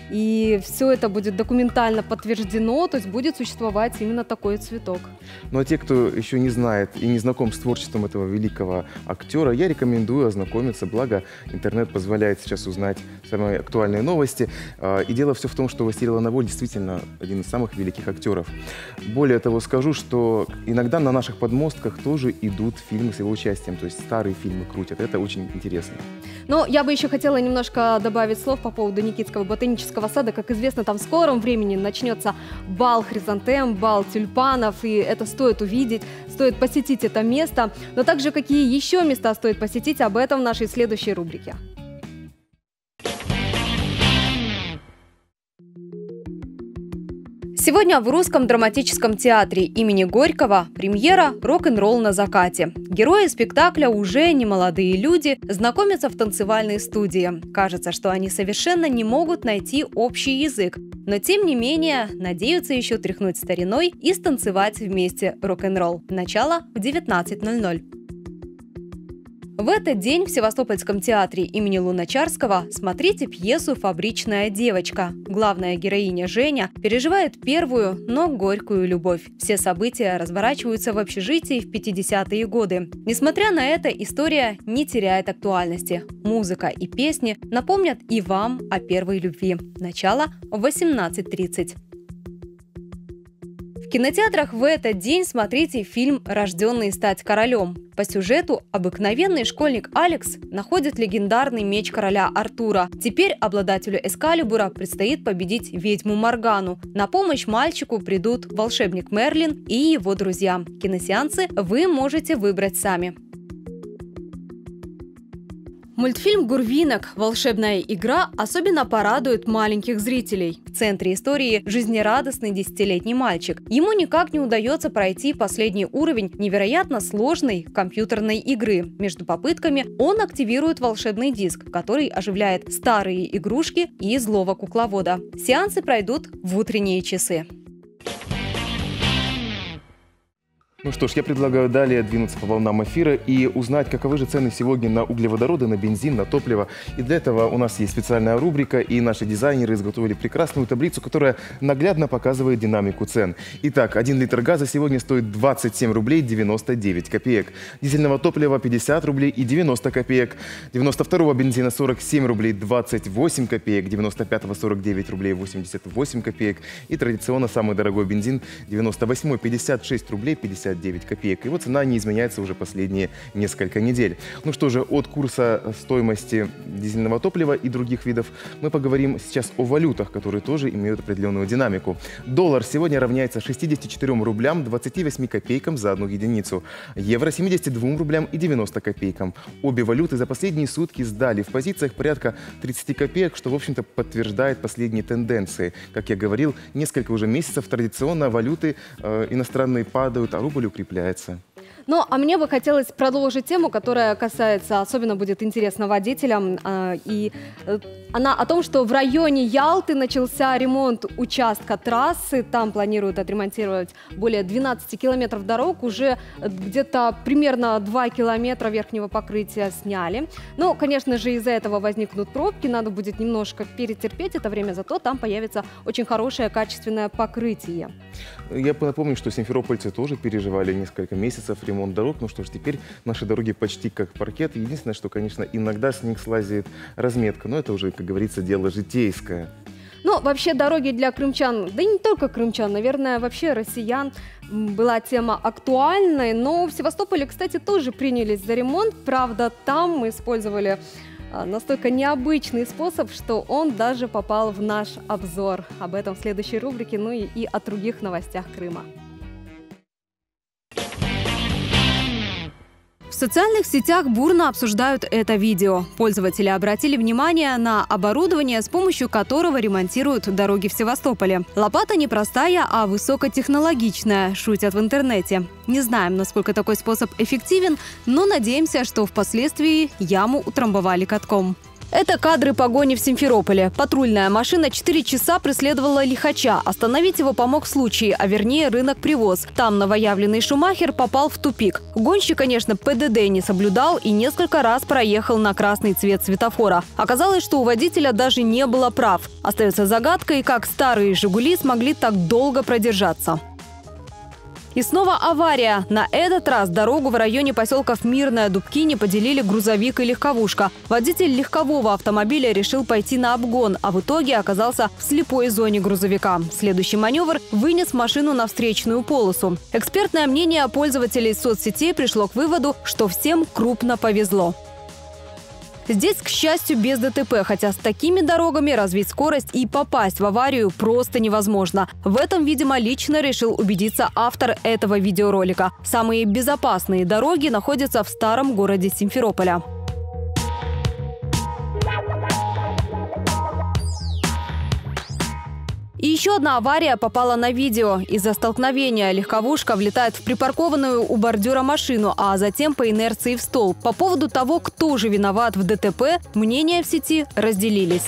И все это будет документально подтверждено, то есть будет существовать именно такой цветок. Ну а те, кто еще не знает и не знаком с творчеством этого великого актера, я рекомендую ознакомиться, благо интернет позволяет сейчас узнать самые актуальные новости. И дело все в том, что Василий Лановой действительно один из самых великих актеров. Более того, скажу, что иногда на наших подмостках тоже идут фильмы с его участием, то есть старые фильмы крутят, это очень интересно. Но я бы еще хотела немножко добавить слов по поводу Никитского ботанического сада. Как известно, там в скором времени начнется бал хризантем, бал тюльпанов, и это стоит увидеть, стоит посетить это место. Но также какие еще места стоит посетить, об этом в нашей следующей рубрике. Сегодня в Русском драматическом театре имени Горького премьера «Рок-н-ролл на закате». Герои спектакля уже не молодые люди, знакомятся в танцевальной студии. Кажется, что они совершенно не могут найти общий язык, но тем не менее надеются еще тряхнуть стариной и станцевать вместе рок-н-ролл. Начало в 19:00. В этот день в Севастопольском театре имени Луначарского смотрите пьесу «Фабричная девочка». Главная героиня Женя переживает первую, но горькую любовь. Все события разворачиваются в общежитии в 50-е годы. Несмотря на это, история не теряет актуальности. Музыка и песни напомнят и вам о первой любви. Начало в 18:30. В кинотеатрах в этот день смотрите фильм «Рожденный стать королем». По сюжету обыкновенный школьник Алекс находит легендарный меч короля Артура. Теперь обладателю Эскалибура предстоит победить ведьму Моргану. На помощь мальчику придут волшебник Мерлин и его друзья. Киносеансы вы можете выбрать сами. Мультфильм «Гурвинок. Волшебная игра» особенно порадует маленьких зрителей. В центре истории жизнерадостный 10-летний мальчик. Ему никак не удается пройти последний уровень невероятно сложной компьютерной игры. Между попытками он активирует волшебный диск, который оживляет старые игрушки и злого кукловода. Сеансы пройдут в утренние часы. Ну что ж, я предлагаю далее двинуться по волнам эфира и узнать, каковы же цены сегодня на углеводороды, на бензин, на топливо. И для этого у нас есть специальная рубрика, и наши дизайнеры изготовили прекрасную таблицу, которая наглядно показывает динамику цен. Итак, 1 литр газа сегодня стоит 27 рублей 99 копеек. Дизельного топлива 50 рублей и 90 копеек. 92-го бензина 47 рублей 28 копеек. 95-го 49 рублей 88 копеек. И традиционно самый дорогой бензин 98-й 56 рублей 59 копеек. Его цена не изменяется уже последние несколько недель. Ну что же, от курса стоимости дизельного топлива и других видов мы поговорим сейчас о валютах, которые тоже имеют определенную динамику. Доллар сегодня равняется 64 рублям 28 копейкам за 1 единицу. Евро 72 рублям и 90 копейкам. Обе валюты за последние сутки сдали в позициях порядка 30 копеек, что, в общем-то, подтверждает последние тенденции. Как я говорил, несколько уже месяцев традиционно валюты иностранные падают, а рубль укрепляется. Ну, а мне бы хотелось продолжить тему, которая касается, особенно будет интересно водителям, и она о том, что в районе Ялты начался ремонт участка трассы, там планируют отремонтировать более 12 километров дорог, уже где-то примерно 2 километра верхнего покрытия сняли. Но, конечно же, из-за этого возникнут пробки, надо будет немножко перетерпеть это время, зато там появится очень хорошее качественное покрытие. Я напомню, что симферопольцы тоже переживали несколько месяцев ремонт дорог. Ну что ж, теперь наши дороги почти как паркет. Единственное, что, конечно, иногда с них слазит разметка. Но это уже, как говорится, дело житейское. Ну, вообще дороги для крымчан, да и не только крымчан, наверное, вообще россиян, была тема актуальной. Но в Севастополе, кстати, тоже принялись за ремонт. Правда, там мы использовали настолько необычный способ, что он даже попал в наш обзор. Об этом в следующей рубрике, ну и о других новостях Крыма. В социальных сетях бурно обсуждают это видео. Пользователи обратили внимание на оборудование, с помощью которого ремонтируют дороги в Севастополе. Лопата не простая, а высокотехнологичная, шутят в интернете. Не знаем, насколько такой способ эффективен, но надеемся, что впоследствии яму утрамбовали катком. Это кадры погони в Симферополе. Патрульная машина 4 часа преследовала лихача. Остановить его помог случай, а вернее рынок Привоз. Там новоявленный шумахер попал в тупик. Гонщик, конечно, ПДД не соблюдал и несколько раз проехал на красный цвет светофора. Оказалось, что у водителя даже не было прав. Остается загадкой, как старые «Жигули» смогли так долго продержаться. И снова авария. На этот раз дорогу в районе поселков Мирная, Дубкини поделили грузовик и легковушка. Водитель легкового автомобиля решил пойти на обгон, а в итоге оказался в слепой зоне грузовика. Следующий маневр вынес машину на встречную полосу. Экспертное мнение пользователей соцсетей пришло к выводу, что всем крупно повезло. Здесь, к счастью, без ДТП, хотя с такими дорогами развить скорость и попасть в аварию просто невозможно. В этом, видимо, лично решил убедиться автор этого видеоролика. Самые безопасные дороги находятся в старом городе Симферополя. И еще одна авария попала на видео. Из-за столкновения легковушка влетает в припаркованную у бордюра машину, а затем по инерции в столб. По поводу того, кто же виноват в ДТП, мнения в сети разделились.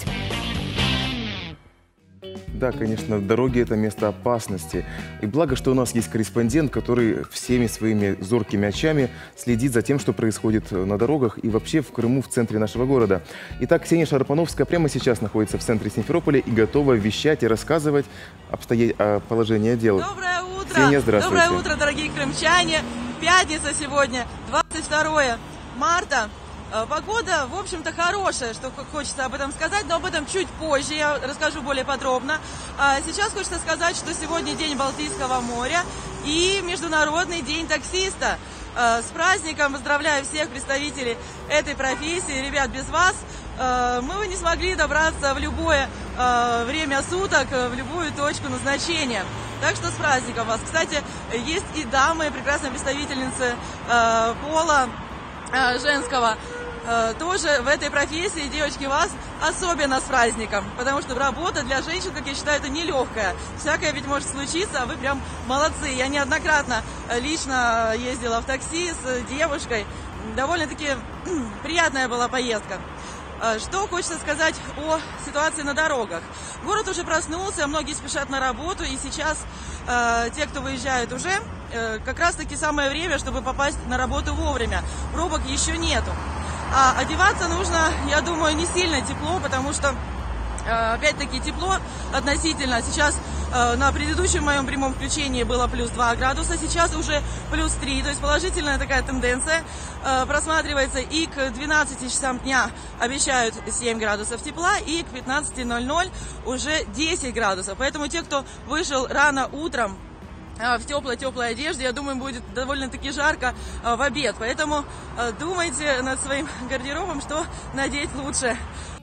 Да, конечно, дороги – это место опасности. И благо, что у нас есть корреспондент, который всеми своими зоркими очами следит за тем, что происходит на дорогах и вообще в Крыму, в центре нашего города. Итак, Ксения Шарапановская прямо сейчас находится в центре Симферополя и готова вещать и рассказывать о положении дел. Доброе утро! Ксения, здравствуйте. Доброе утро, дорогие крымчане! Пятница сегодня, 22 марта. Погода, в общем-то, хорошая, что хочется об этом сказать, но об этом чуть позже, я расскажу более подробно. Сейчас хочется сказать, что сегодня день Балтийского моря и Международный день таксиста. С праздником поздравляю всех представителей этой профессии. Ребят, без вас мы бы не смогли добраться в любое время суток, в любую точку назначения. Так что с праздником вас. Кстати, есть и дамы, прекрасные представительницы пола женского, тоже в этой профессии. Девочки, вас особенно с праздником, потому что работа для женщин, как я считаю, это нелегкая. Всякое ведь может случиться, а вы прям молодцы. Я неоднократно лично ездила в такси с девушкой. Довольно-таки приятная была поездка. Что хочется сказать о ситуации на дорогах. Город уже проснулся, многие спешат на работу, и сейчас те, кто выезжает уже, как раз-таки самое время, чтобы попасть на работу вовремя. Пробок еще нету. А одеваться нужно, я думаю, не сильно тепло, потому что, опять-таки, тепло относительно. Сейчас на предыдущем моем прямом включении было плюс 2 градуса, сейчас уже плюс 3. То есть положительная такая тенденция просматривается. И к 12 часам дня обещают 7 градусов тепла, и к 15:00 уже 10 градусов. Поэтому те, кто вышел рано утром в теплой одежде, я думаю, будет довольно-таки жарко в обед. Поэтому думайте над своим гардеробом, что надеть лучше.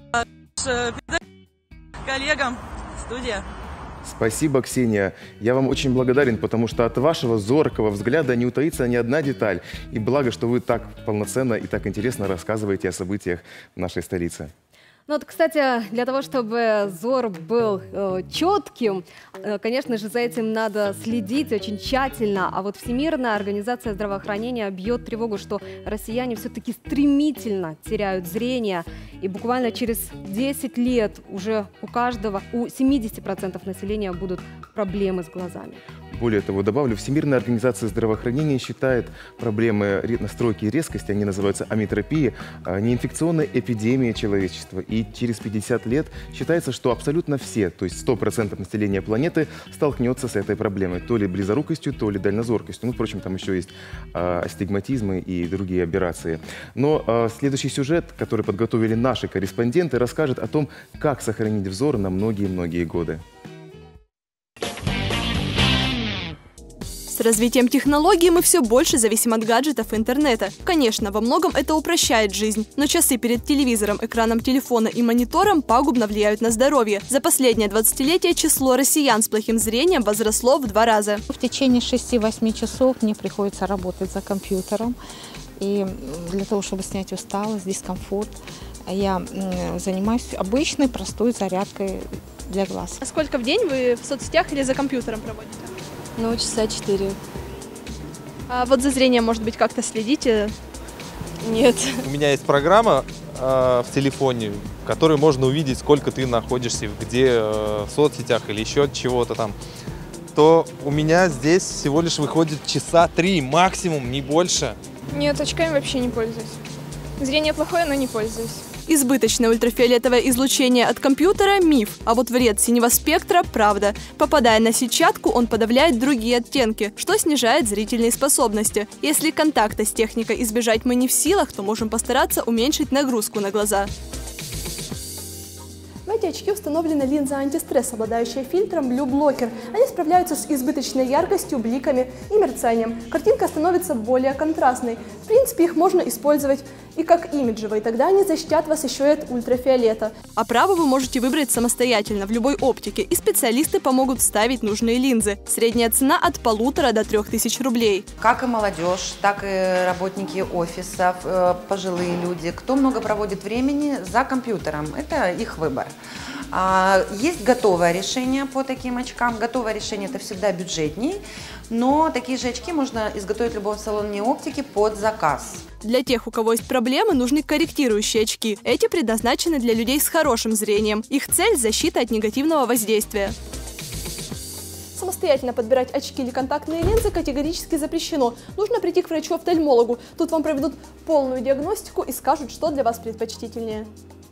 Коллегам, студия. Спасибо, Ксения. Я вам очень благодарен, потому что от вашего зоркого взгляда не утаится ни одна деталь. И благо, что вы так полноценно и так интересно рассказываете о событиях в нашей столице. Ну вот, кстати, для того, чтобы взор был четким, конечно же, за этим надо следить очень тщательно. А вот Всемирная организация здравоохранения бьет тревогу, что россияне все-таки стремительно теряют зрение. И буквально через 10 лет уже у 70% населения будут проблемы с глазами. Более того, добавлю, Всемирная организация здравоохранения считает проблемы настройки и резкости, они называются аметропией, неинфекционной эпидемией человечества. И через 50 лет считается, что абсолютно все, то есть 100% населения планеты столкнется с этой проблемой. То ли близорукостью, то ли дальнозоркостью. Ну, впрочем, там еще есть астигматизмы и другие аберрации. Но следующий сюжет, который подготовили наши корреспонденты, расскажет о том, как сохранить взор на многие-многие годы. С развитием технологий мы все больше зависим от гаджетов и интернета. Конечно, во многом это упрощает жизнь, но часы перед телевизором, экраном телефона и монитором пагубно влияют на здоровье. За последнее 20-летие число россиян с плохим зрением возросло в 2 раза. В течение 6-8 часов мне приходится работать за компьютером. И для того, чтобы снять усталость, дискомфорт, я занимаюсь обычной простой зарядкой для глаз. А сколько в день вы в соцсетях или за компьютером проводите? Ну, часа 4. А вот за зрением, может быть, как-то следите? Нет. У меня есть программа в телефоне, в которой можно увидеть, сколько ты находишься, где в соцсетях или еще чего-то там. То у меня здесь всего лишь выходит часа 3 максимум, не больше. Нет, очками вообще не пользуюсь. Зрение плохое, но не пользуюсь. Избыточное ультрафиолетовое излучение от компьютера – миф, а вот вред синего спектра – правда. Попадая на сетчатку, он подавляет другие оттенки, что снижает зрительные способности. Если контакта с техникой избежать мы не в силах, то можем постараться уменьшить нагрузку на глаза. В эти очки установлена линза антистресс, обладающая фильтром Blue Blocker. Они справляются с избыточной яркостью, бликами и мерцанием. Картинка становится более контрастной. В принципе, их можно использовать и как имиджевые, тогда они защитят вас еще и от ультрафиолета. Оправу вы можете выбрать самостоятельно в любой оптике, и специалисты помогут вставить нужные линзы. Средняя цена от 1500 до 3000 рублей. Как и молодежь, так и работники офисов, пожилые люди, кто много проводит времени за компьютером, это их выбор. Есть готовое решение по таким очкам. Готовое решение – это всегда бюджетней, но такие же очки можно изготовить в любом салоне оптики под заказ. Для тех, у кого есть проблемы, нужны корректирующие очки. Эти предназначены для людей с хорошим зрением. Их цель – защита от негативного воздействия. Самостоятельно подбирать очки или контактные линзы категорически запрещено. Нужно прийти к врачу-офтальмологу. Тут вам проведут полную диагностику и скажут, что для вас предпочтительнее.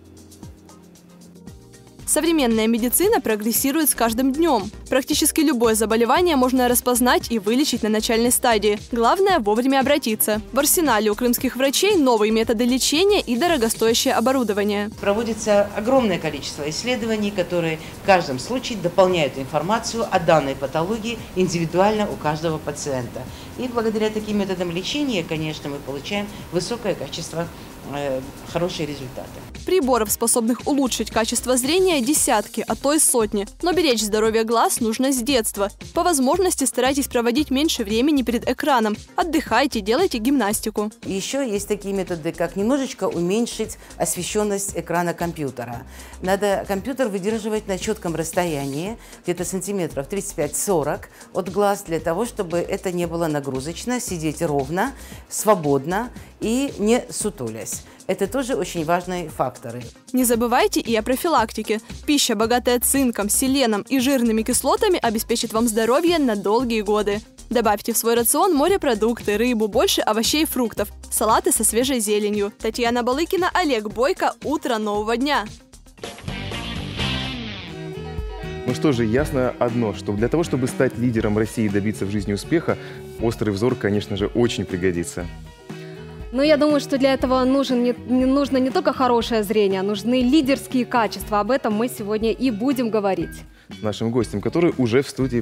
Современная медицина прогрессирует с каждым днем. Практически любое заболевание можно распознать и вылечить на начальной стадии. Главное – вовремя обратиться. В арсенале у крымских врачей новые методы лечения и дорогостоящее оборудование. Проводится огромное количество исследований, которые в каждом случае дополняют информацию о данной патологии индивидуально у каждого пациента. И благодаря таким методам лечения, конечно, мы получаем высокое качество, хорошие результаты. Приборов, способных улучшить качество зрения, десятки, а то и сотни. Но беречь здоровье глаз нужно с детства. По возможности старайтесь проводить меньше времени перед экраном. Отдыхайте, делайте гимнастику. Еще есть такие методы, как немножечко уменьшить освещенность экрана компьютера. Надо компьютер выдерживать на четком расстоянии, где-то сантиметров 35-40 от глаз, для того, чтобы это не было нагрузочно, сидеть ровно, свободно и не сутулясь. Это тоже очень важные факторы. Не забывайте и о профилактике. Пища, богатая цинком, селеном и жирными кислотами, обеспечит вам здоровье на долгие годы. Добавьте в свой рацион морепродукты, рыбу, больше овощей и фруктов, салаты со свежей зеленью. Татьяна Балыкина, Олег Бойко. Утро нового дня. Ну что же, ясно одно, что для того, чтобы стать лидером России и добиться в жизни успеха, острый взор, конечно же, очень пригодится. Но я думаю, что для этого нужно не только хорошее зрение, а нужны лидерские качества. Об этом мы сегодня и будем говорить. С нашим гостем, который уже в студии.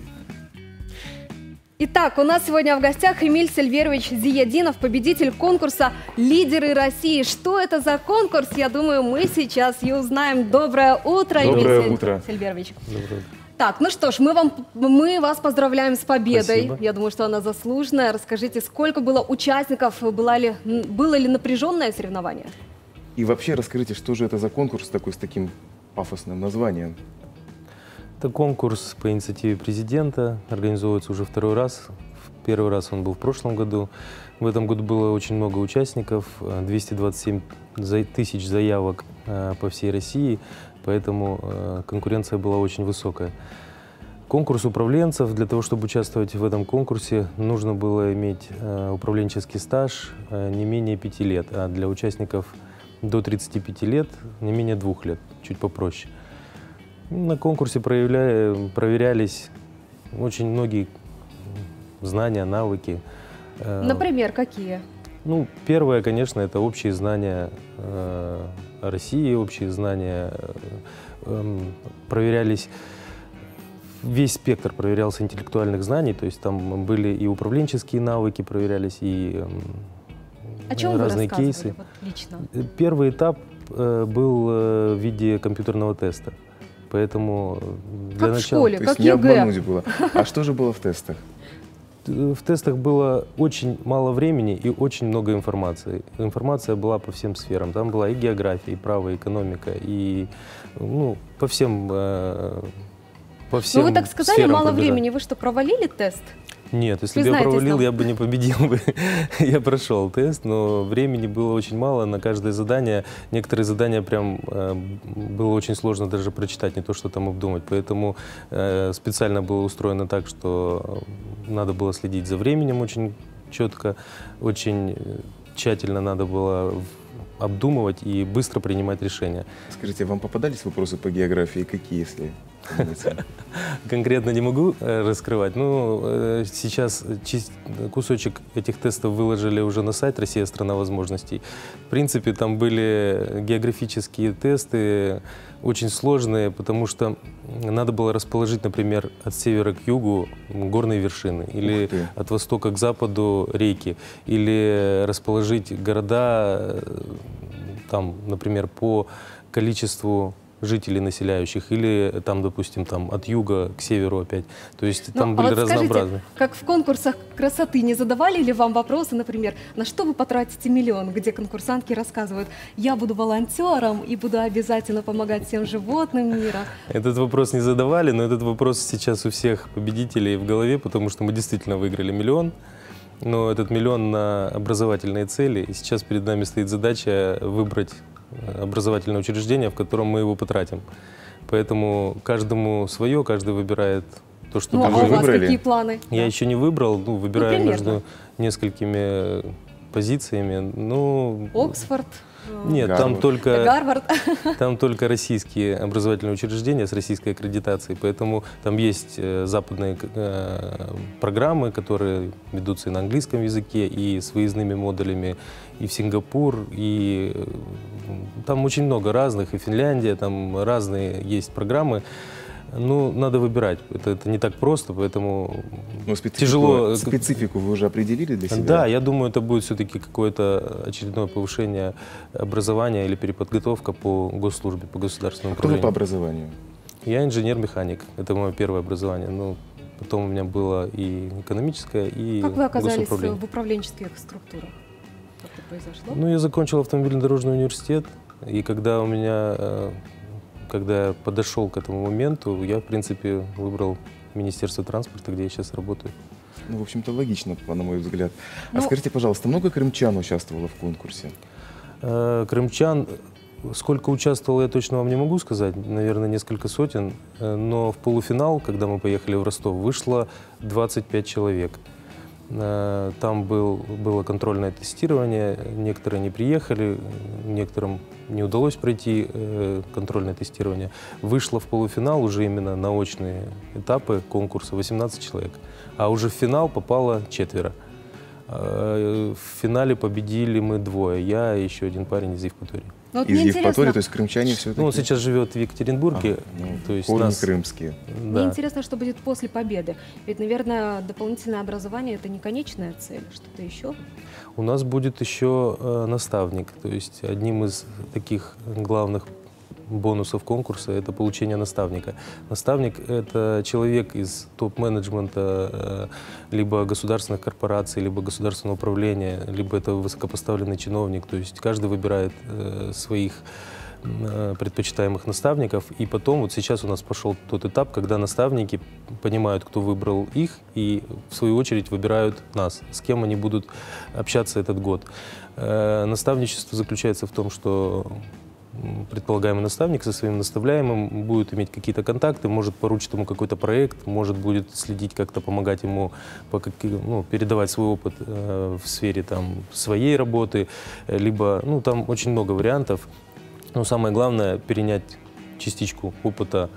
Итак, у нас сегодня в гостях Эмиль Сильверович Зиядинов, победитель конкурса «Лидеры России». Что это за конкурс? Я думаю, мы сейчас и узнаем. Доброе утро, Эмиль Сильверович. Доброе утро. Так, ну что ж, мы вас поздравляем с победой. Спасибо. Я думаю, что она заслуженная. Расскажите, сколько было участников, было ли напряженное соревнование? И вообще расскажите, что же это за конкурс такой с таким пафосным названием? Это конкурс по инициативе президента, организовывается уже второй раз. Первый раз он был в прошлом году. В этом году было очень много участников, 227 тысяч заявок по всей России, поэтому конкуренция была очень высокая. Конкурс управленцев. Для того, чтобы участвовать в этом конкурсе, нужно было иметь управленческий стаж не менее 5 лет, а для участников до 35 лет не менее 2 лет, чуть попроще. На конкурсе проверялись очень многие знания, навыки. Например, какие? Ну, первое, конечно, это общие знания о России, общие знания. Проверялись, весь спектр проверялся интеллектуальных знаний, то есть там были и управленческие навыки проверялись, и разные кейсы. Вот лично? Первый этап был в виде компьютерного теста. Поэтому для начала... в школе, то как есть не ЕГЭ. обмануть было. А что же было в тестах? В тестах было очень мало времени и очень много информации. Информация была по всем сферам. Там была и география, и право, и экономика, и по всем Ну вы так сказали, мало времени. Вы что, провалили тест? Нет, если бы я провалил, я бы не победил бы. Я прошел тест, но времени было очень мало на каждое задание. Некоторые задания прям было очень сложно даже прочитать, не то что там обдумать. Поэтому специально было устроено так, что надо было следить за временем очень четко, очень тщательно надо было обдумывать и быстро принимать решения. Скажите, вам попадались вопросы по географии? Какие, если... Конкретно не могу раскрывать. Ну, сейчас кусочек этих тестов выложили уже на сайт «Россия – страна возможностей». В принципе, там были географические тесты, очень сложные, потому что надо было расположить, например, от севера к югу горные вершины, или от востока к западу реки, или расположить города, там, например, по количеству жителей населяющих, или там, допустим, там от юга к северу опять. То есть там были разнообразные. Скажите, как в конкурсах красоты, не задавали ли вам вопросы, например, на что вы потратите миллион, где конкурсантки рассказывают: я буду волонтером и буду обязательно помогать всем животным мира? Этот вопрос не задавали, но этот вопрос сейчас у всех победителей в голове, потому что мы действительно выиграли миллион. Но этот миллион на образовательные цели, и сейчас перед нами стоит задача выбрать образовательное учреждение, в котором мы его потратим. Поэтому каждому свое, каждый выбирает то, что вы выбрали. У вас какие планы? Я еще не выбрал, выбираю между несколькими позициями. Оксфорд? Нет, Гарвард. Там только российские образовательные учреждения с российской аккредитацией, поэтому там есть западные программы, которые ведутся и на английском языке, и с выездными модулями, и в Сингапур, и там очень много разных, и Финляндия, там разные есть программы. Ну, надо выбирать. Это не так просто, поэтому тяжело. Специфику вы уже определили для себя? Да, я думаю, это будет все-таки какое-то очередное повышение образования или переподготовка по госслужбе, по государственному управлению. Кто вы по образованию? Я инженер-механик. Это мое первое образование. Ну, потом у меня было и экономическое, и Как вы оказались в управленческих структурах? Как это произошло? Ну, я закончил автомобильно-дорожный университет, и когда я подошел к этому моменту, я, в принципе, выбрал Министерство транспорта, где я сейчас работаю. Ну, в общем-то, логично, на мой взгляд. А скажите, пожалуйста, много крымчан участвовало в конкурсе? Крымчан, сколько участвовало, я точно вам не могу сказать, наверное, несколько сотен, но в полуфинал, когда мы поехали в Ростов, вышло 25 человек. Там было контрольное тестирование, некоторые не приехали, некоторым не удалось пройти контрольное тестирование. Вышло в полуфинал уже именно на очные этапы конкурса 18 человек, а уже в финал попало 4. В финале победили мы 2, я и еще один парень из Евпатории. Ну, вот из Евпатории, то есть крымчане все-таки? Ну, он сейчас живет в Екатеринбурге. То есть нас... крымские. Мне интересно, что будет после победы. Ведь, наверное, дополнительное образование – это не конечная цель, что-то еще? У нас будет еще наставник. То есть одним из таких главных бонусов конкурса – это получение наставника. Наставник – это человек из топ-менеджмента либо государственных корпораций, либо государственного управления, либо это высокопоставленный чиновник. То есть каждый выбирает своих предпочитаемых наставников. И потом, вот сейчас у нас пошел тот этап, когда наставники понимают, кто выбрал их, и в свою очередь выбирают нас, с кем они будут общаться этот год. Наставничество заключается в том, что предполагаемый наставник со своим наставляемым будет иметь какие-то контакты, может поручить ему какой-то проект, может будет следить, как-то помогать ему, передавать свой опыт в сфере своей работы, либо, там очень много вариантов. Но самое главное — перенять частичку опыта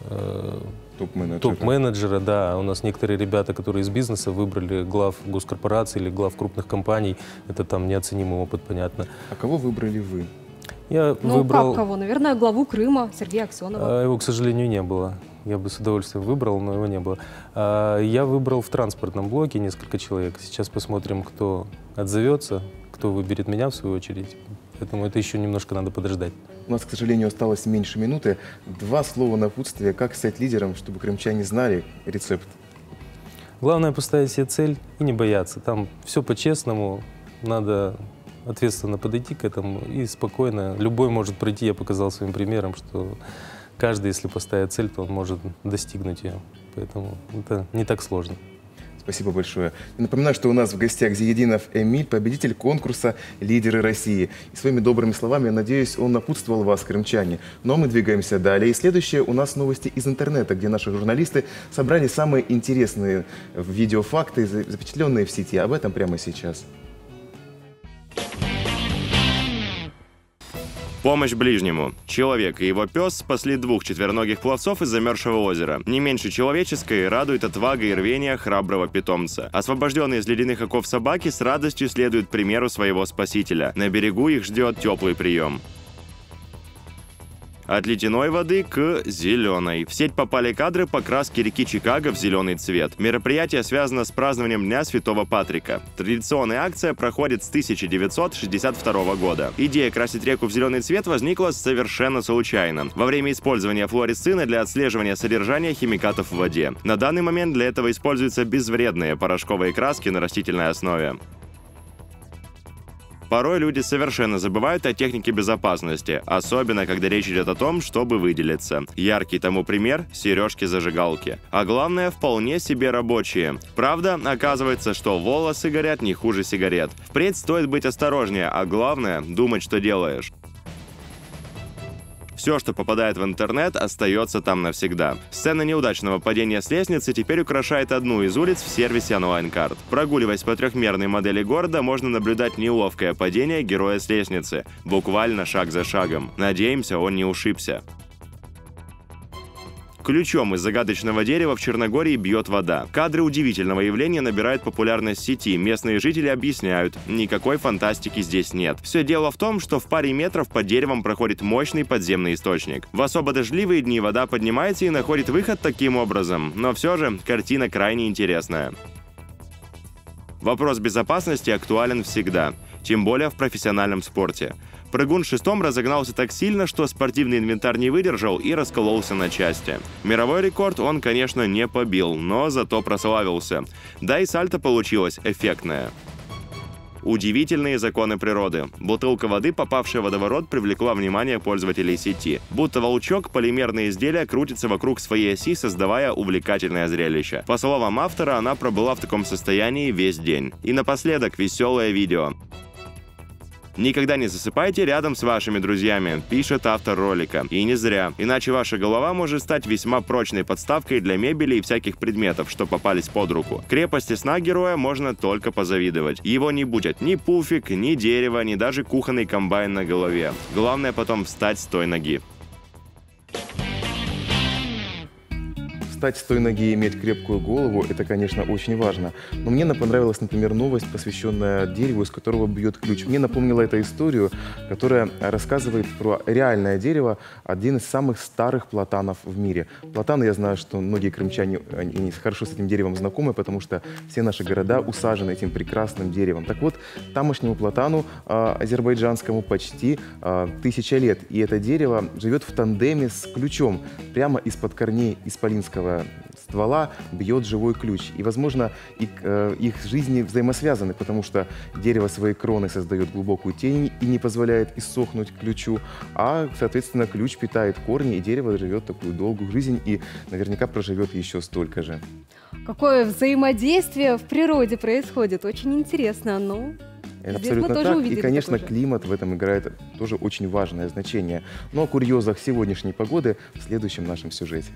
топ-менеджера. Да, у нас некоторые ребята, которые из бизнеса выбрали глав госкорпораций или глав крупных компаний, это неоценимый опыт, понятно. А кого выбрали вы? Я выбрал... как кого? Наверное, главу Крыма Сергея Аксенова. Его, к сожалению, не было. Я бы с удовольствием выбрал, но его не было. Я выбрал в транспортном блоке несколько человек. Сейчас посмотрим, кто отзовется, кто выберет меня в свою очередь. Поэтому это еще немножко надо подождать. У нас, к сожалению, осталось меньше минуты. 2 слова напутствия, как стать лидером, чтобы крымчане знали рецепт. Главное — поставить себе цель и не бояться. Там все по-честному, надо ответственно подойти к этому и спокойно. Любой может пройти, я показал своим примером, что каждый, если поставит цель, то он может достигнуть ее. Поэтому это не так сложно. Спасибо большое. И напоминаю, что у нас в гостях Зиединов Эмиль, победитель конкурса «Лидеры России». И своими добрыми словами, я надеюсь, он напутствовал вас, крымчане. Но мы двигаемся далее. И следующее у нас новости из интернета, где наши журналисты собрали самые интересные видеофакты, запечатленные в сети. Об этом прямо сейчас. Помощь ближнему. Человек и его пес спасли 2 четвероногих пловцов из замерзшего озера. Не меньше человеческой радует отвага и рвение храброго питомца. Освобожденные из ледяных оков собаки с радостью следуют примеру своего спасителя. На берегу их ждет теплый прием. От ледяной воды к зеленой. В сеть попали кадры покраски реки Чикаго в зеленый цвет. Мероприятие связано с празднованием Дня Святого Патрика. Традиционная акция проходит с 1962 года. Идея красить реку в зеленый цвет возникла совершенно случайно. Во время использования флуоресцина для отслеживания содержания химикатов в воде. На данный момент для этого используются безвредные порошковые краски на растительной основе. Порой люди совершенно забывают о технике безопасности, особенно когда речь идет о том, чтобы выделиться. Яркий тому пример – сережки-зажигалки. А главное, вполне себе рабочие. Правда, оказывается, что волосы горят не хуже сигарет. Впредь стоит быть осторожнее, а главное – думать, что делаешь. Все, что попадает в интернет, остается там навсегда. Сцена неудачного падения с лестницы теперь украшает одну из улиц в сервисе онлайн-карт. Прогуливаясь по трехмерной модели города, можно наблюдать неловкое падение героя с лестницы. Буквально шаг за шагом. Надеемся, он не ушибся. Ключом из загадочного дерева в Черногории бьет вода. Кадры удивительного явления набирают популярность в сети. Местные жители объясняют, никакой фантастики здесь нет. Все дело в том, что в паре метров под деревом проходит мощный подземный источник. В особо дождливые дни вода поднимается и находит выход таким образом. Но все же картина крайне интересная. Вопрос безопасности актуален всегда. Тем более в профессиональном спорте. Прыгун с шестом разогнался так сильно, что спортивный инвентарь не выдержал и раскололся на части. Мировой рекорд он, конечно, не побил, но зато прославился. Да и сальто получилось эффектное. Удивительные законы природы. Бутылка воды, попавшая в водоворот, привлекла внимание пользователей сети. Будто волчок, полимерное изделие крутится вокруг своей оси, создавая увлекательное зрелище. По словам автора, она пробыла в таком состоянии весь день. И напоследок веселое видео. Никогда не засыпайте рядом с вашими друзьями, пишет автор ролика. И не зря, иначе ваша голова может стать весьма прочной подставкой для мебели и всяких предметов, что попались под руку. Крепости сна героя можно только позавидовать. Его не будет ни пуфик, ни дерево, ни даже кухонный комбайн на голове. Главное потом встать с той ноги. Встать с той ноги и иметь крепкую голову – это, конечно, очень важно. Но мне понравилась, например, новость, посвященная дереву, из которого бьет ключ. Мне напомнила эту историю, которая рассказывает про реальное дерево, один из самых старых платанов в мире. Платаны, я знаю, что многие крымчане они хорошо с этим деревом знакомы, потому что все наши города усажены этим прекрасным деревом. Так вот, тамошнему платану азербайджанскому почти 1000 лет. И это дерево живет в тандеме с ключом. Прямо из-под корней исполинского ствола бьет живой ключ. И, возможно, их жизни взаимосвязаны, потому что дерево своей кроной создает глубокую тень и не позволяет иссохнуть ключу, а, соответственно, ключ питает корни, и дерево живет такую долгую жизнь и наверняка проживет еще столько же. Какое взаимодействие в природе происходит. Очень интересно. Ну, это здесь мы абсолютно тоже так. увидели И, конечно, такое же. климат в этом играет тоже очень важное значение. Но о курьезах сегодняшней погоды в следующем нашем сюжете.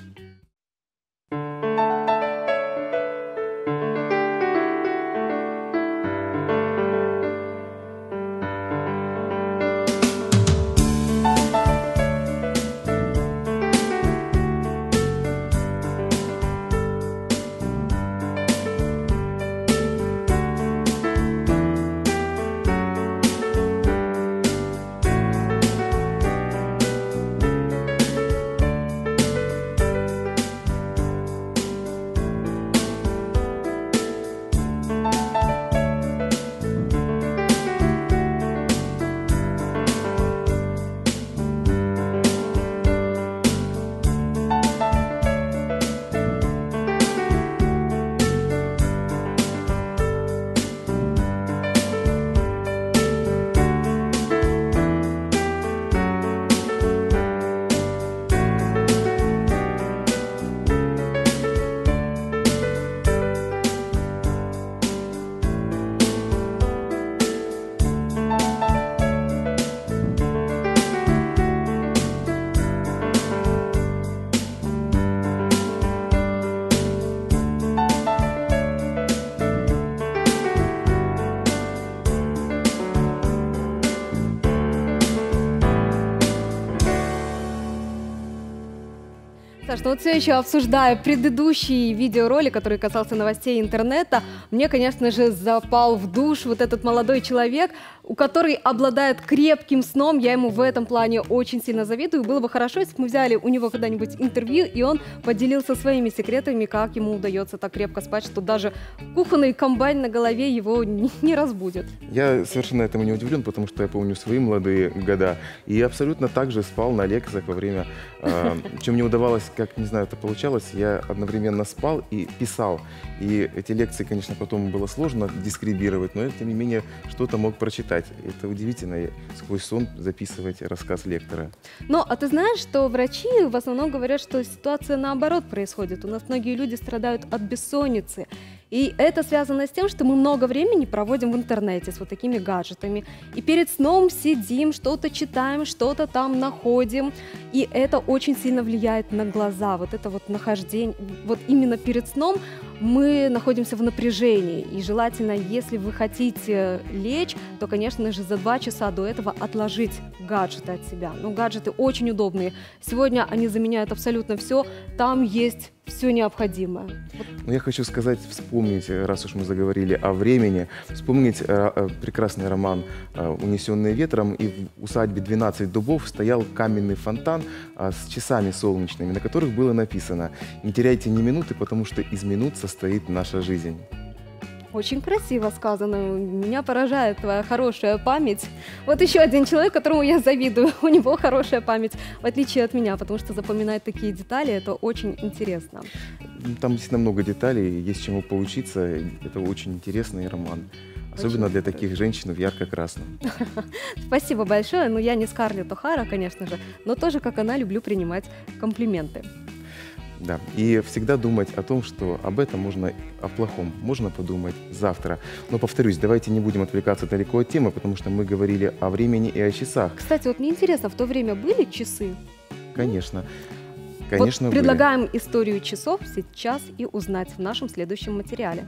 Саш, ну вот все еще обсуждая предыдущий видеоролик, который касался новостей интернета, мне, конечно же, запал в душу вот этот молодой человек, у который обладает крепким сном. Я ему в этом плане очень сильно завидую. Было бы хорошо, если бы мы взяли у него когда-нибудь интервью, и он поделился своими секретами, как ему удается так крепко спать, что даже кухонный комбайн на голове его не разбудит. Я совершенно этому не удивлен, потому что я помню свои молодые года. И абсолютно так же спал на лекциях во время, чем мне удавалось, как, не знаю, это получалось, я одновременно спал и писал. И эти лекции, конечно, потом было сложно дескрибировать, но я, тем не менее, что-то мог прочитать. Это удивительно, сквозь сон записывать рассказ лектора. Ну, а ты знаешь, что врачи в основном говорят, что ситуация наоборот происходит. У нас многие люди страдают от бессонницы. И это связано с тем, что мы много времени проводим в интернете с вот такими гаджетами. И перед сном сидим, что-то читаем, что-то там находим. И это очень сильно влияет на глаза. Вот это вот нахождение, вот именно перед сном мы находимся в напряжении. И желательно, если вы хотите лечь, то, конечно же, за 2 часа до этого отложить гаджеты от себя. Ну, гаджеты очень удобные. Сегодня они заменяют абсолютно все. Там есть все необходимое. Но я хочу сказать, вспомнить, раз уж мы заговорили о времени, вспомнить прекрасный роман «Унесенные ветром». И в усадьбе 12 дубов стоял каменный фонтан с часами солнечными, на которых было написано: «Не теряйте ни минуты, потому что из минут состоит наша жизнь». Очень красиво сказано. Меня поражает твоя хорошая память. Вот еще один человек, которому я завидую. У него хорошая память, в отличие от меня, потому что запоминать такие детали – это очень интересно. Там действительно много деталей, есть чему поучиться. Это очень интересный роман. Особенно для таких женщин в ярко-красном. Спасибо большое. Ну, я не Скарлетт О'Хара, конечно же, но тоже, как она, люблю принимать комплименты. Да, и всегда думать о том, что об этом можно, о плохом можно подумать завтра. Но, повторюсь, давайте не будем отвлекаться далеко от темы, потому что мы говорили о времени и о часах. Кстати, вот мне интересно, в то время были часы? Конечно. Конечно, вот предлагаем историю часов сейчас и узнать в нашем следующем материале.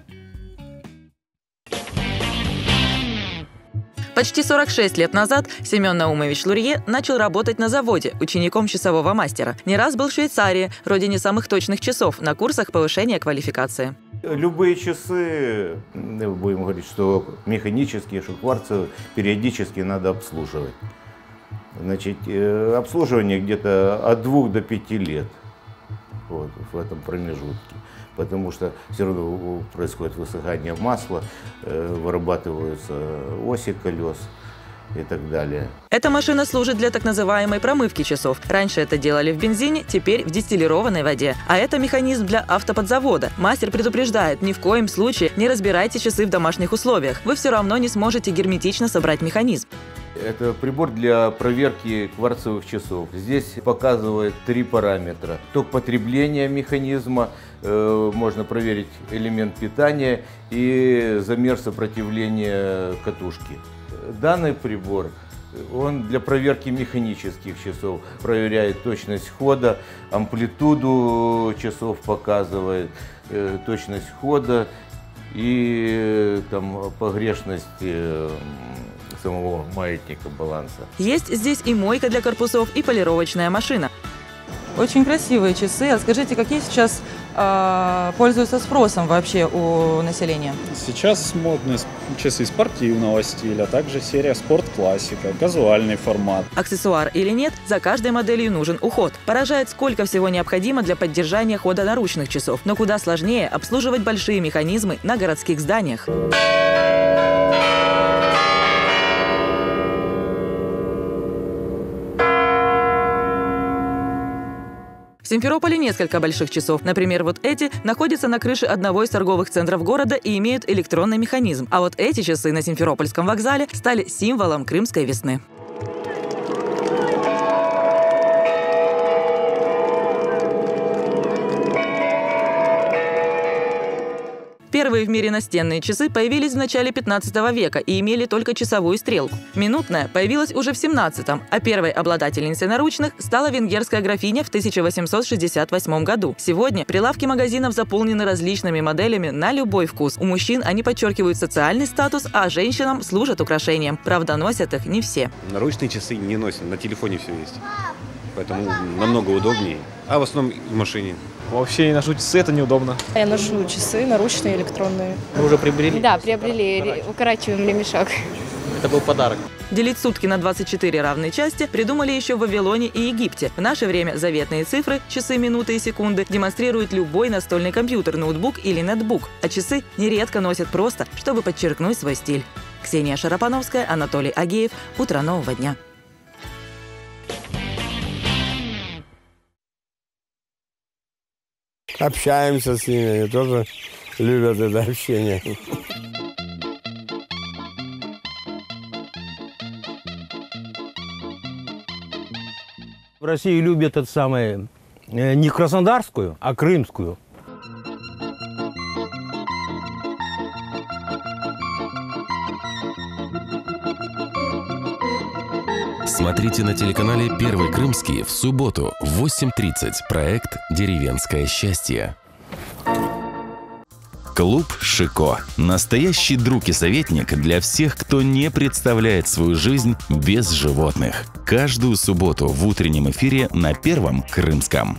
Почти 46 лет назад Семен Наумович Лурье начал работать на заводе учеником часового мастера. Не раз был в Швейцарии, родине самых точных часов, на курсах повышения квалификации. Любые часы, будем говорить, что механические, что кварцевые, периодически надо обслуживать. Значит, обслуживание где-то от 2 до 5 лет вот, в этом промежутке. Потому что все равно происходит высыхание масла, вырабатываются оси колес и так далее. Эта машина служит для так называемой промывки часов. Раньше это делали в бензине, теперь в дистиллированной воде. А это механизм для автоподзавода. Мастер предупреждает, ни в коем случае не разбирайте часы в домашних условиях. Вы все равно не сможете герметично собрать механизм. Это прибор для проверки кварцевых часов. Здесь показывает 3 параметра. Ток потребления механизма, можно проверить элемент питания и замер сопротивления катушки. Данный прибор, он для проверки механических часов, проверяет точность хода, амплитуду часов показывает, точность хода и там, погрешность самого маятника баланса. Есть здесь и мойка для корпусов, и полировочная машина. Очень красивые часы. А скажите, какие сейчас пользуются спросом вообще у населения? Сейчас модные часы спортивного стиля, а также серия спорт-классика, казуальный формат. Аксессуар или нет, за каждой моделью нужен уход. Поражает, сколько всего необходимо для поддержания хода наручных часов. Но куда сложнее обслуживать большие механизмы на городских зданиях. В Симферополе несколько больших часов. Например, вот эти находятся на крыше одного из торговых центров города и имеют электронный механизм. А вот эти часы на Симферопольском вокзале стали символом крымской весны. Первые в мире настенные часы появились в начале 15 века и имели только часовую стрелку. Минутная появилась уже в 17-м, а первой обладательницей наручных стала венгерская графиня в 1868 году. Сегодня прилавки магазинов заполнены различными моделями на любой вкус. У мужчин они подчеркивают социальный статус, а женщинам служат украшением. Правда, носят их не все. Наручные часы не носят, на телефоне все есть. Поэтому намного удобнее. А в основном в машине. Вообще не ношу часы, это неудобно. Я ношу часы наручные, электронные. Вы уже приобрели? Да, приобрели. Укорачиваем ремешок. Это был подарок. Делить сутки на 24 равные части придумали еще в Вавилоне и Египте. В наше время заветные цифры, часы, минуты и секунды, демонстрирует любой настольный компьютер, ноутбук или нетбук. А часы нередко носят просто, чтобы подчеркнуть свой стиль. Ксения Шарапановская, Анатолий Агеев. Утро нового дня. Общаемся с ними, они тоже любят это общение. В России любят это самое не краснодарскую, а крымскую. Смотрите на телеканале «Первый Крымский» в субботу в 8:30. Проект «Деревенское счастье». Клуб «Шико». Настоящий друг и советник для всех, кто не представляет свою жизнь без животных. Каждую субботу в утреннем эфире на Первом Крымском.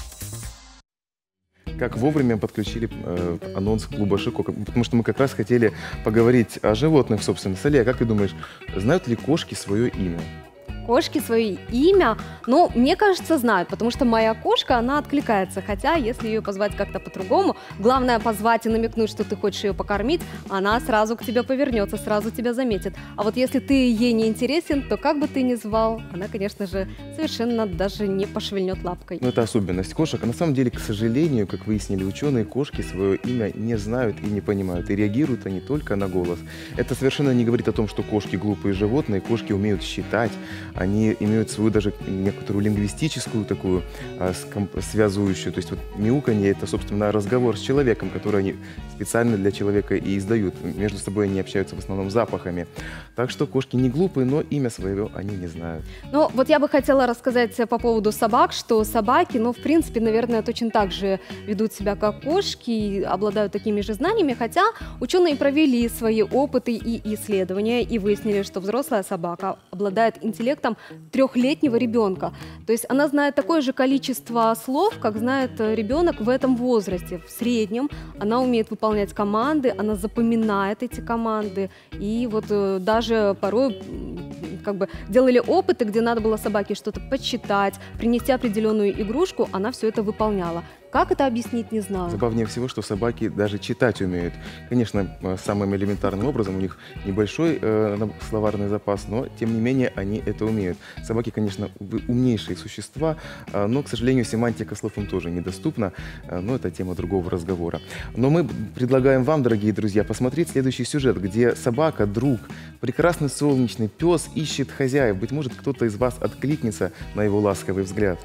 Как вовремя подключили анонс клуба «Шико», потому что мы как раз хотели поговорить о животных, собственно. Салия, как ты думаешь, знают ли кошки свое имя? Кошки свое имя, ну, мне кажется, знают, потому что моя кошка, она откликается, хотя если ее позвать как-то по-другому, главное позвать и намекнуть, что ты хочешь ее покормить, она сразу к тебе повернется, сразу тебя заметит. А вот если ты ей не интересен, то как бы ты ни звал, она, конечно же, совершенно даже не пошевельнет лапкой. Ну, это особенность кошек. А на самом деле, к сожалению, как выяснили ученые, кошки свое имя не знают и не понимают, и реагируют они только на голос. Это совершенно не говорит о том, что кошки глупые животные, кошки умеют считать, они имеют свою даже некоторую лингвистическую такую связующую. То есть вот мяуканье — это, собственно, разговор с человеком, который они специально для человека и издают. Между собой они общаются в основном запахами. Так что кошки не глупые, но имя своего они не знают. Ну, вот я бы хотела рассказать по поводу собак, что собаки, ну, в принципе, наверное, точно так же ведут себя, как кошки, и обладают такими же знаниями, хотя ученые провели свои опыты и исследования и выяснили, что взрослая собака обладает интеллектом 3-летнего ребенка. То есть она знает такое же количество слов, как знает ребенок в этом возрасте. В среднем она умеет выполнять команды, она запоминает эти команды. И вот даже порой как бы делали опыты, где надо было собаке что-то почитать, принести определенную игрушку, она все это выполняла. Как это объяснить, не знаю. Забавнее всего, что собаки даже читать умеют. Конечно, самым элементарным образом, у них небольшой словарный запас, но тем не менее они это умеют. Собаки, конечно, умнейшие существа, но, к сожалению, семантика слов им тоже недоступна, но это тема другого разговора. Но мы предлагаем вам, дорогие друзья, посмотреть следующий сюжет, где собака, друг, прекрасный солнечный пес ищет хозяев. Быть может, кто-то из вас откликнется на его ласковый взгляд.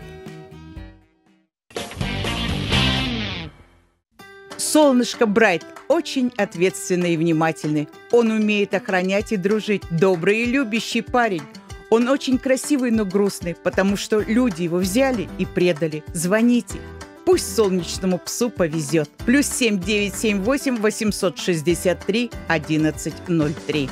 Солнышко Брайт очень ответственный и внимательный. Он умеет охранять и дружить. Добрый и любящий парень. Он очень красивый, но грустный, потому что люди его взяли и предали. Звоните. Пусть солнечному псу повезет. +7 978 863 1103.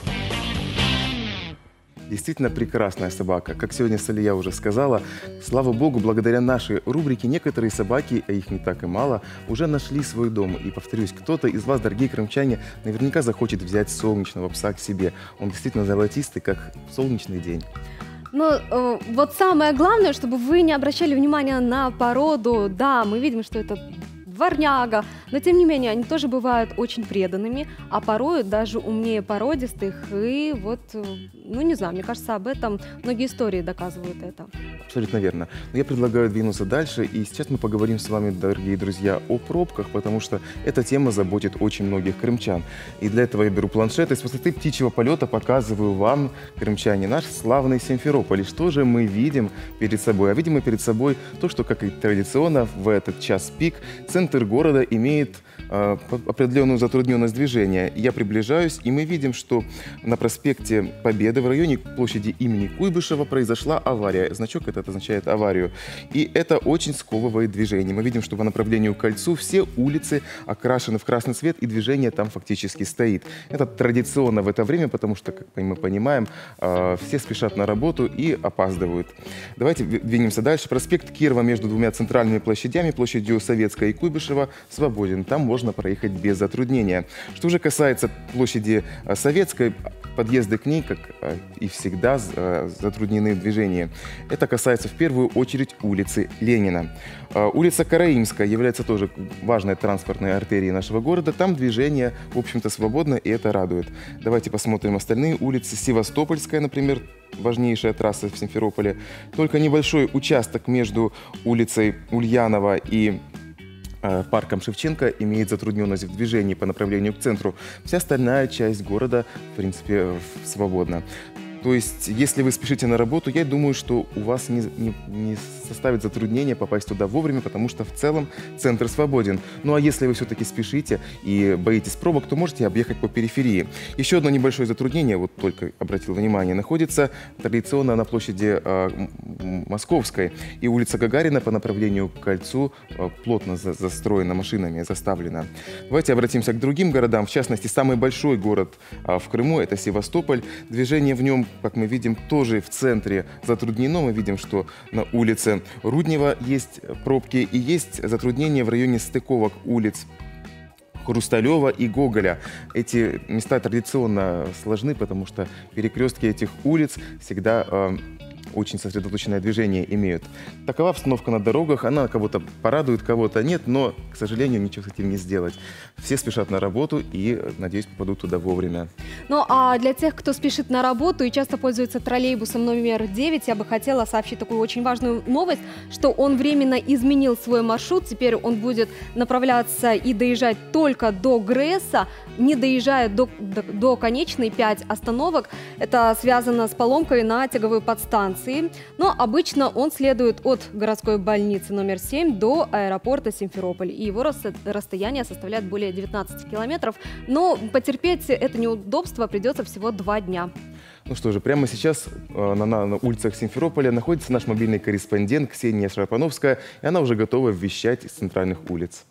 Действительно прекрасная собака. Как сегодня Салия уже сказала, слава богу, благодаря нашей рубрике некоторые собаки, а их не так и мало, уже нашли свой дом. И, повторюсь, кто-то из вас, дорогие крымчане, наверняка захочет взять солнечного пса к себе. Он действительно золотистый, как солнечный день. Но вот самое главное, чтобы вы не обращали внимания на породу. Да, мы видим, что это дворняга, но тем не менее они тоже бывают очень преданными, а порой даже умнее породистых. И вот, ну не знаю, мне кажется, об этом многие истории доказывают это. Абсолютно верно. Но я предлагаю двинуться дальше, и сейчас мы поговорим с вами, дорогие друзья, о пробках, потому что эта тема заботит очень многих крымчан. И для этого я беру планшет и с высоты птичьего полета показываю вам, крымчане, наш славный Симферополь. И что же мы видим перед собой? А видим мы перед собой то, что, как и традиционно, в этот час пик центр города имеет определенную затрудненность движения. Я приближаюсь, и мы видим, что на проспекте Победы в районе площади имени Куйбышева произошла авария. Значок этот означает аварию. И это очень сковывает движение. Мы видим, что по направлению к кольцу все улицы окрашены в красный цвет, и движение там фактически стоит. Это традиционно в это время, потому что, как мы понимаем, все спешат на работу и опаздывают. Давайте двинемся дальше. Проспект Кирова между двумя центральными площадями, площадью Советская и Куйбышева, свободен. Там можно проехать без затруднения. Что же касается площади Советской, подъезды к ней, как и всегда, затруднены в движении. Это касается в первую очередь улицы Ленина. Улица Караимская является тоже важной транспортной артерией нашего города. Там движение, в общем-то, свободно, и это радует. Давайте посмотрим остальные улицы. Севастопольская, например, важнейшая трасса в Симферополе. Только небольшой участок между улицей Ульянова и парком Шевченко имеет затрудненность в движении по направлению к центру. Вся остальная часть города, в принципе, свободна. То есть, если вы спешите на работу, я думаю, что у вас не составит затруднения попасть туда вовремя, потому что в целом центр свободен. Ну а если вы все-таки спешите и боитесь пробок, то можете объехать по периферии. Еще одно небольшое затруднение, вот только обратил внимание, находится традиционно на площади Московской. И улица Гагарина по направлению к кольцу плотно застроена машинами, заставлена. Давайте обратимся к другим городам. В частности, самый большой город в Крыму – это Севастополь. Движение в нем, как мы видим, тоже в центре затруднено. Мы видим, что на улице Руднева есть пробки и есть затруднения в районе стыковок улиц Хрусталева и Гоголя. Эти места традиционно сложны, потому что перекрестки этих улиц всегда очень сосредоточенное движение имеют. Такова обстановка на дорогах, она кого-то порадует, кого-то нет, но, к сожалению, ничего с этим не сделать. Все спешат на работу и, надеюсь, попадут туда вовремя. Ну а для тех, кто спешит на работу и часто пользуется троллейбусом номер 9, я бы хотела сообщить такую очень важную новость, что он временно изменил свой маршрут. Теперь он будет направляться и доезжать только до ГРЭСа, не доезжая до конечной 5 остановок. Это связано с поломкой на тяговой подстанции. Но обычно он следует от городской больницы номер 7 до аэропорта Симферополь. И его расстояние составляет более 19 километров. Но потерпеть это неудобство придется всего 2 дня. Ну что же, прямо сейчас на улицах Симферополя находится наш мобильный корреспондент Ксения Шарапановская, и она уже готова вещать из центральных улиц.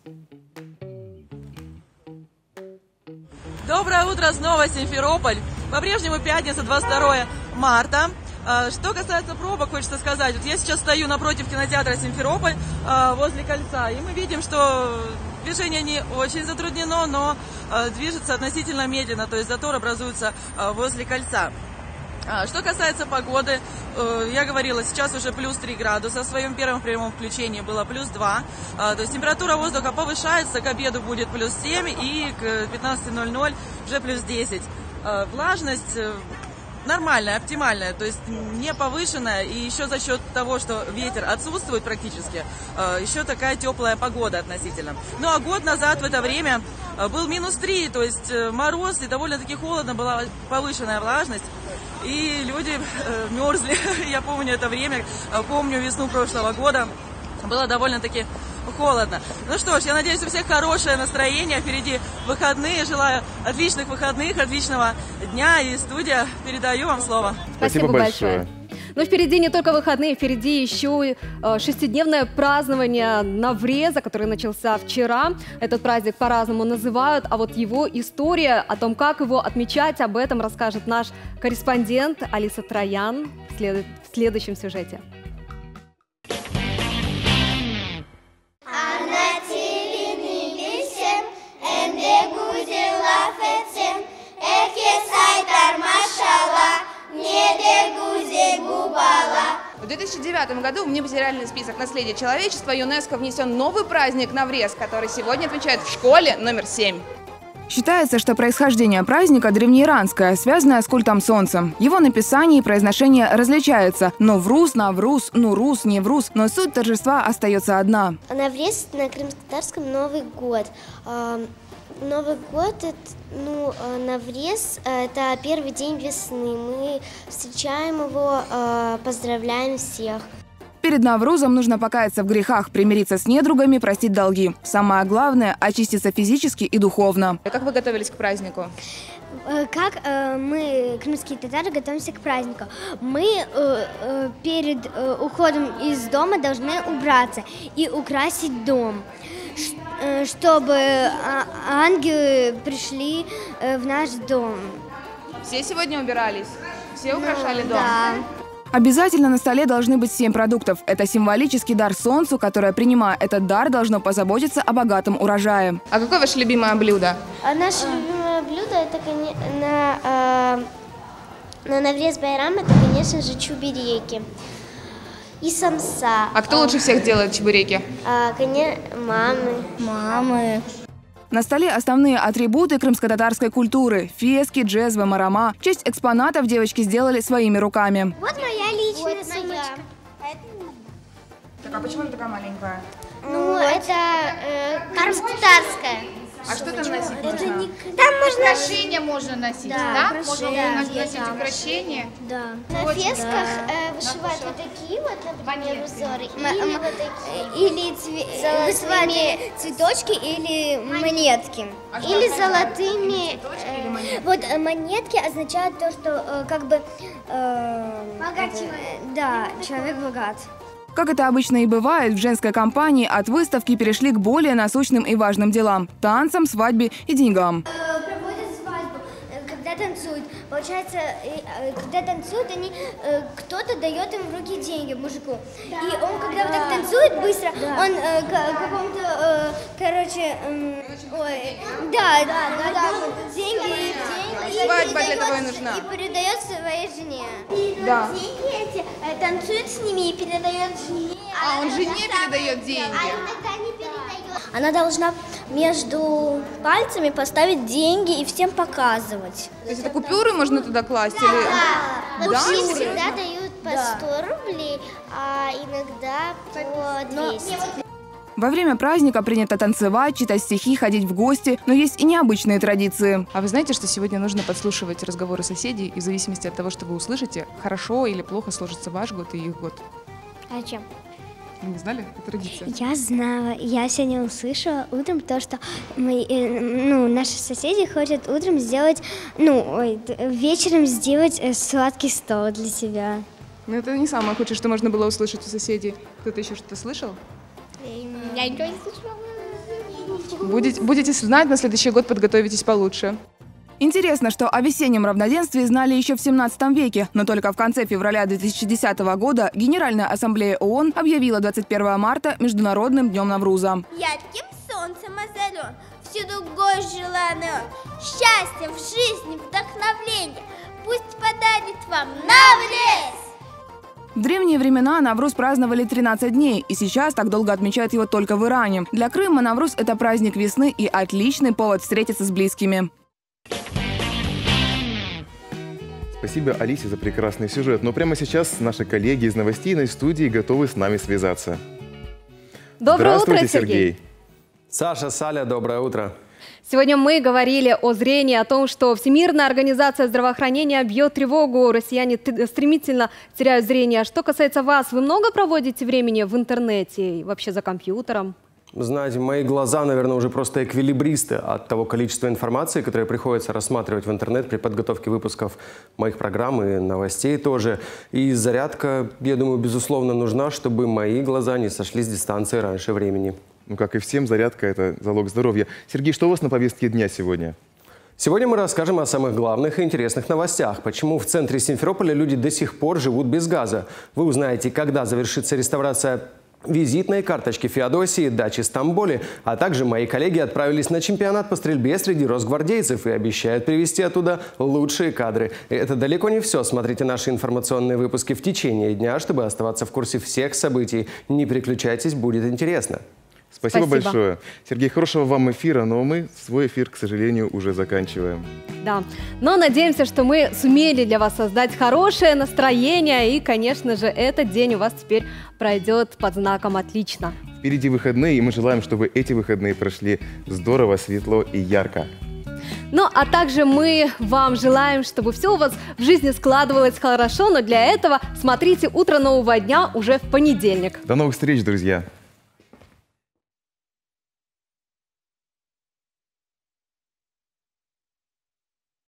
Доброе утро снова, Симферополь. По-прежнему пятница, 22 марта. Что касается пробок, хочется сказать. Вот я сейчас стою напротив кинотеатра Симферополь возле кольца, и мы видим, что движение не очень затруднено, но движется относительно медленно, то есть затор образуется возле кольца. Что касается погоды, я говорила, сейчас уже плюс 3 градуса, в своем первом прямом включении было плюс 2, то есть температура воздуха повышается, к обеду будет плюс 7 и к 15:00 уже плюс 10. Влажность нормальная, оптимальная, то есть не повышенная, и еще за счет того, что ветер отсутствует практически, еще такая теплая погода относительно. Ну а год назад в это время был минус 3, то есть мороз и довольно-таки холодно, была повышенная влажность. И люди мерзли. Я помню это время, помню весну прошлого года. Было довольно-таки холодно. Ну что ж, я надеюсь, у всех хорошее настроение. Впереди выходные. Желаю отличных выходных, отличного дня. И студия, передаю вам слово. Спасибо большое. Но впереди не только выходные, впереди еще 6-дневное празднование Навреза, который начался вчера. Этот праздник по-разному называют, а вот его история, о том, как его отмечать, об этом расскажет наш корреспондент Алиса Троян в следующем сюжете. В 2009 году в нематериальный список наследия человечества ЮНЕСКО внесен новый праздник Наврез, который сегодня отмечают в школе номер 7. Считается, что происхождение праздника древнеиранское, связанное с культом солнца. Его написание и произношение различаются. Новруз, Навруз, Нурус, Невруз, но суть торжества остается одна. Наврез на крымско-татарском Новый год. Новый год, Наврез – это первый день весны. Мы встречаем его, поздравляем всех. Перед Наврузом нужно покаяться в грехах, примириться с недругами, простить долги. Самое главное – очиститься физически и духовно. Как вы готовились к празднику? Как мы, крымские татары, готовимся к празднику? Мы перед уходом из дома должны убраться и украсить дом, чтобы ангелы пришли в наш дом. Все сегодня убирались? Все украшали дом? Да. Обязательно на столе должны быть 7 продуктов. Это символический дар солнцу, которое, принимая этот дар, должно позаботиться о богатом урожае. А какое ваше любимое блюдо? Наше любимое блюдо на Наврез Байрам, это, конечно же, чубереки и самса. А кто лучше всех делает чебуреки? Конечно, мамы. На столе основные атрибуты крымско-татарской культуры – фески, джезвы, марама. В честь экспонатов девочки сделали своими руками. Вот моя личная сумочка. Так, а почему она такая маленькая? Это крымско-татарская. А что там носить можно? Там можно... Украшения можно носить, да? Можно носить украшения? Да. На фесках вышивают вот такие вот, например, узоры. Или золотыми цветочки, или монетки. Или золотыми... Вот монетки означают то, что как бы... Богат человек. Да, человек богат. Как это обычно и бывает, в женской компании от выставки перешли к более насущным и важным делам – танцам, свадьбе и деньгам. Проводят свадьбу, когда когда танцуют. Получается, когда танцуют, кто-то дает им в руки деньги мужику. И он, когда вот так танцует быстро, он какому-то, деньги. Свадьба для того и нужна. И передает своей жене. Да. Деньги эти, танцует с ними и передает жене. А он жене передает деньги? Иногда не передает. Она должна между пальцами поставить деньги и всем показывать. То есть это купюры можно туда класть? Или... Да, всегда дают по 100 рублей, а иногда по 200. Во время праздника принято танцевать, читать стихи, ходить в гости, но есть и необычные традиции. А вы знаете, что сегодня нужно подслушивать разговоры соседей, и в зависимости от того, что вы услышите, хорошо или плохо сложится ваш год и их год? А чем? Вы не знали? Это традиция. Я знала. Я сегодня услышала утром то, что наши соседи хотят утром сделать, вечером сделать сладкий стол для себя. Но это не самое худшее, что можно было услышать у соседей. Кто-то еще что-то слышал? Я ничего не слышала. Будете знать, на следующий год подготовитесь получше. Интересно, что о весеннем равноденствии знали еще в 17 веке, но только в конце февраля 2010 года Генеральная ассамблея ООН объявила 21 марта Международным днем Навруза. Ярким солнцем озарен, всю дугой желанный он, счастьем в жизни, вдохновление, пусть подарит вам Наврез! В древние времена Навруз праздновали 13 дней, и сейчас так долго отмечают его только в Иране. Для Крыма Навруз – это праздник весны и отличный повод встретиться с близкими. Спасибо Алисе за прекрасный сюжет. Но прямо сейчас наши коллеги из новостейной студии готовы с нами связаться. Доброе Здравствуйте, утро, Сергей. Саша, Саля, доброе утро. Сегодня мы говорили о зрении, о том, что Всемирная организация здравоохранения бьет тревогу. Россияне стремительно теряют зрение. Что касается вас, вы много проводите времени в интернете и вообще за компьютером? Знаете, мои глаза, наверное, уже просто эквилибристы от того количества информации, которое приходится рассматривать в интернет при подготовке выпусков моих программ и новостей тоже. И зарядка, я думаю, безусловно нужна, чтобы мои глаза не сошли с дистанции раньше времени. Ну, как и всем, зарядка – это залог здоровья. Сергей, что у вас на повестке дня сегодня? Сегодня мы расскажем о самых главных и интересных новостях. Почему в центре Симферополя люди до сих пор живут без газа. Вы узнаете, когда завершится реставрация визитной карточки Феодосии, дачи в Стамбуле, а также мои коллеги отправились на чемпионат по стрельбе среди росгвардейцев и обещают привезти оттуда лучшие кадры. И это далеко не все. Смотрите наши информационные выпуски в течение дня, чтобы оставаться в курсе всех событий. Не переключайтесь, будет интересно. Спасибо большое. Сергей, хорошего вам эфира, но мы свой эфир, к сожалению, уже заканчиваем. Да, но надеемся, что мы сумели для вас создать хорошее настроение, и, конечно же, этот день у вас теперь пройдет под знаком «Отлично». Впереди выходные, и мы желаем, чтобы эти выходные прошли здорово, светло и ярко. Ну, а также мы вам желаем, чтобы все у вас в жизни складывалось хорошо, но для этого смотрите «Утро нового дня» уже в понедельник. До новых встреч, друзья!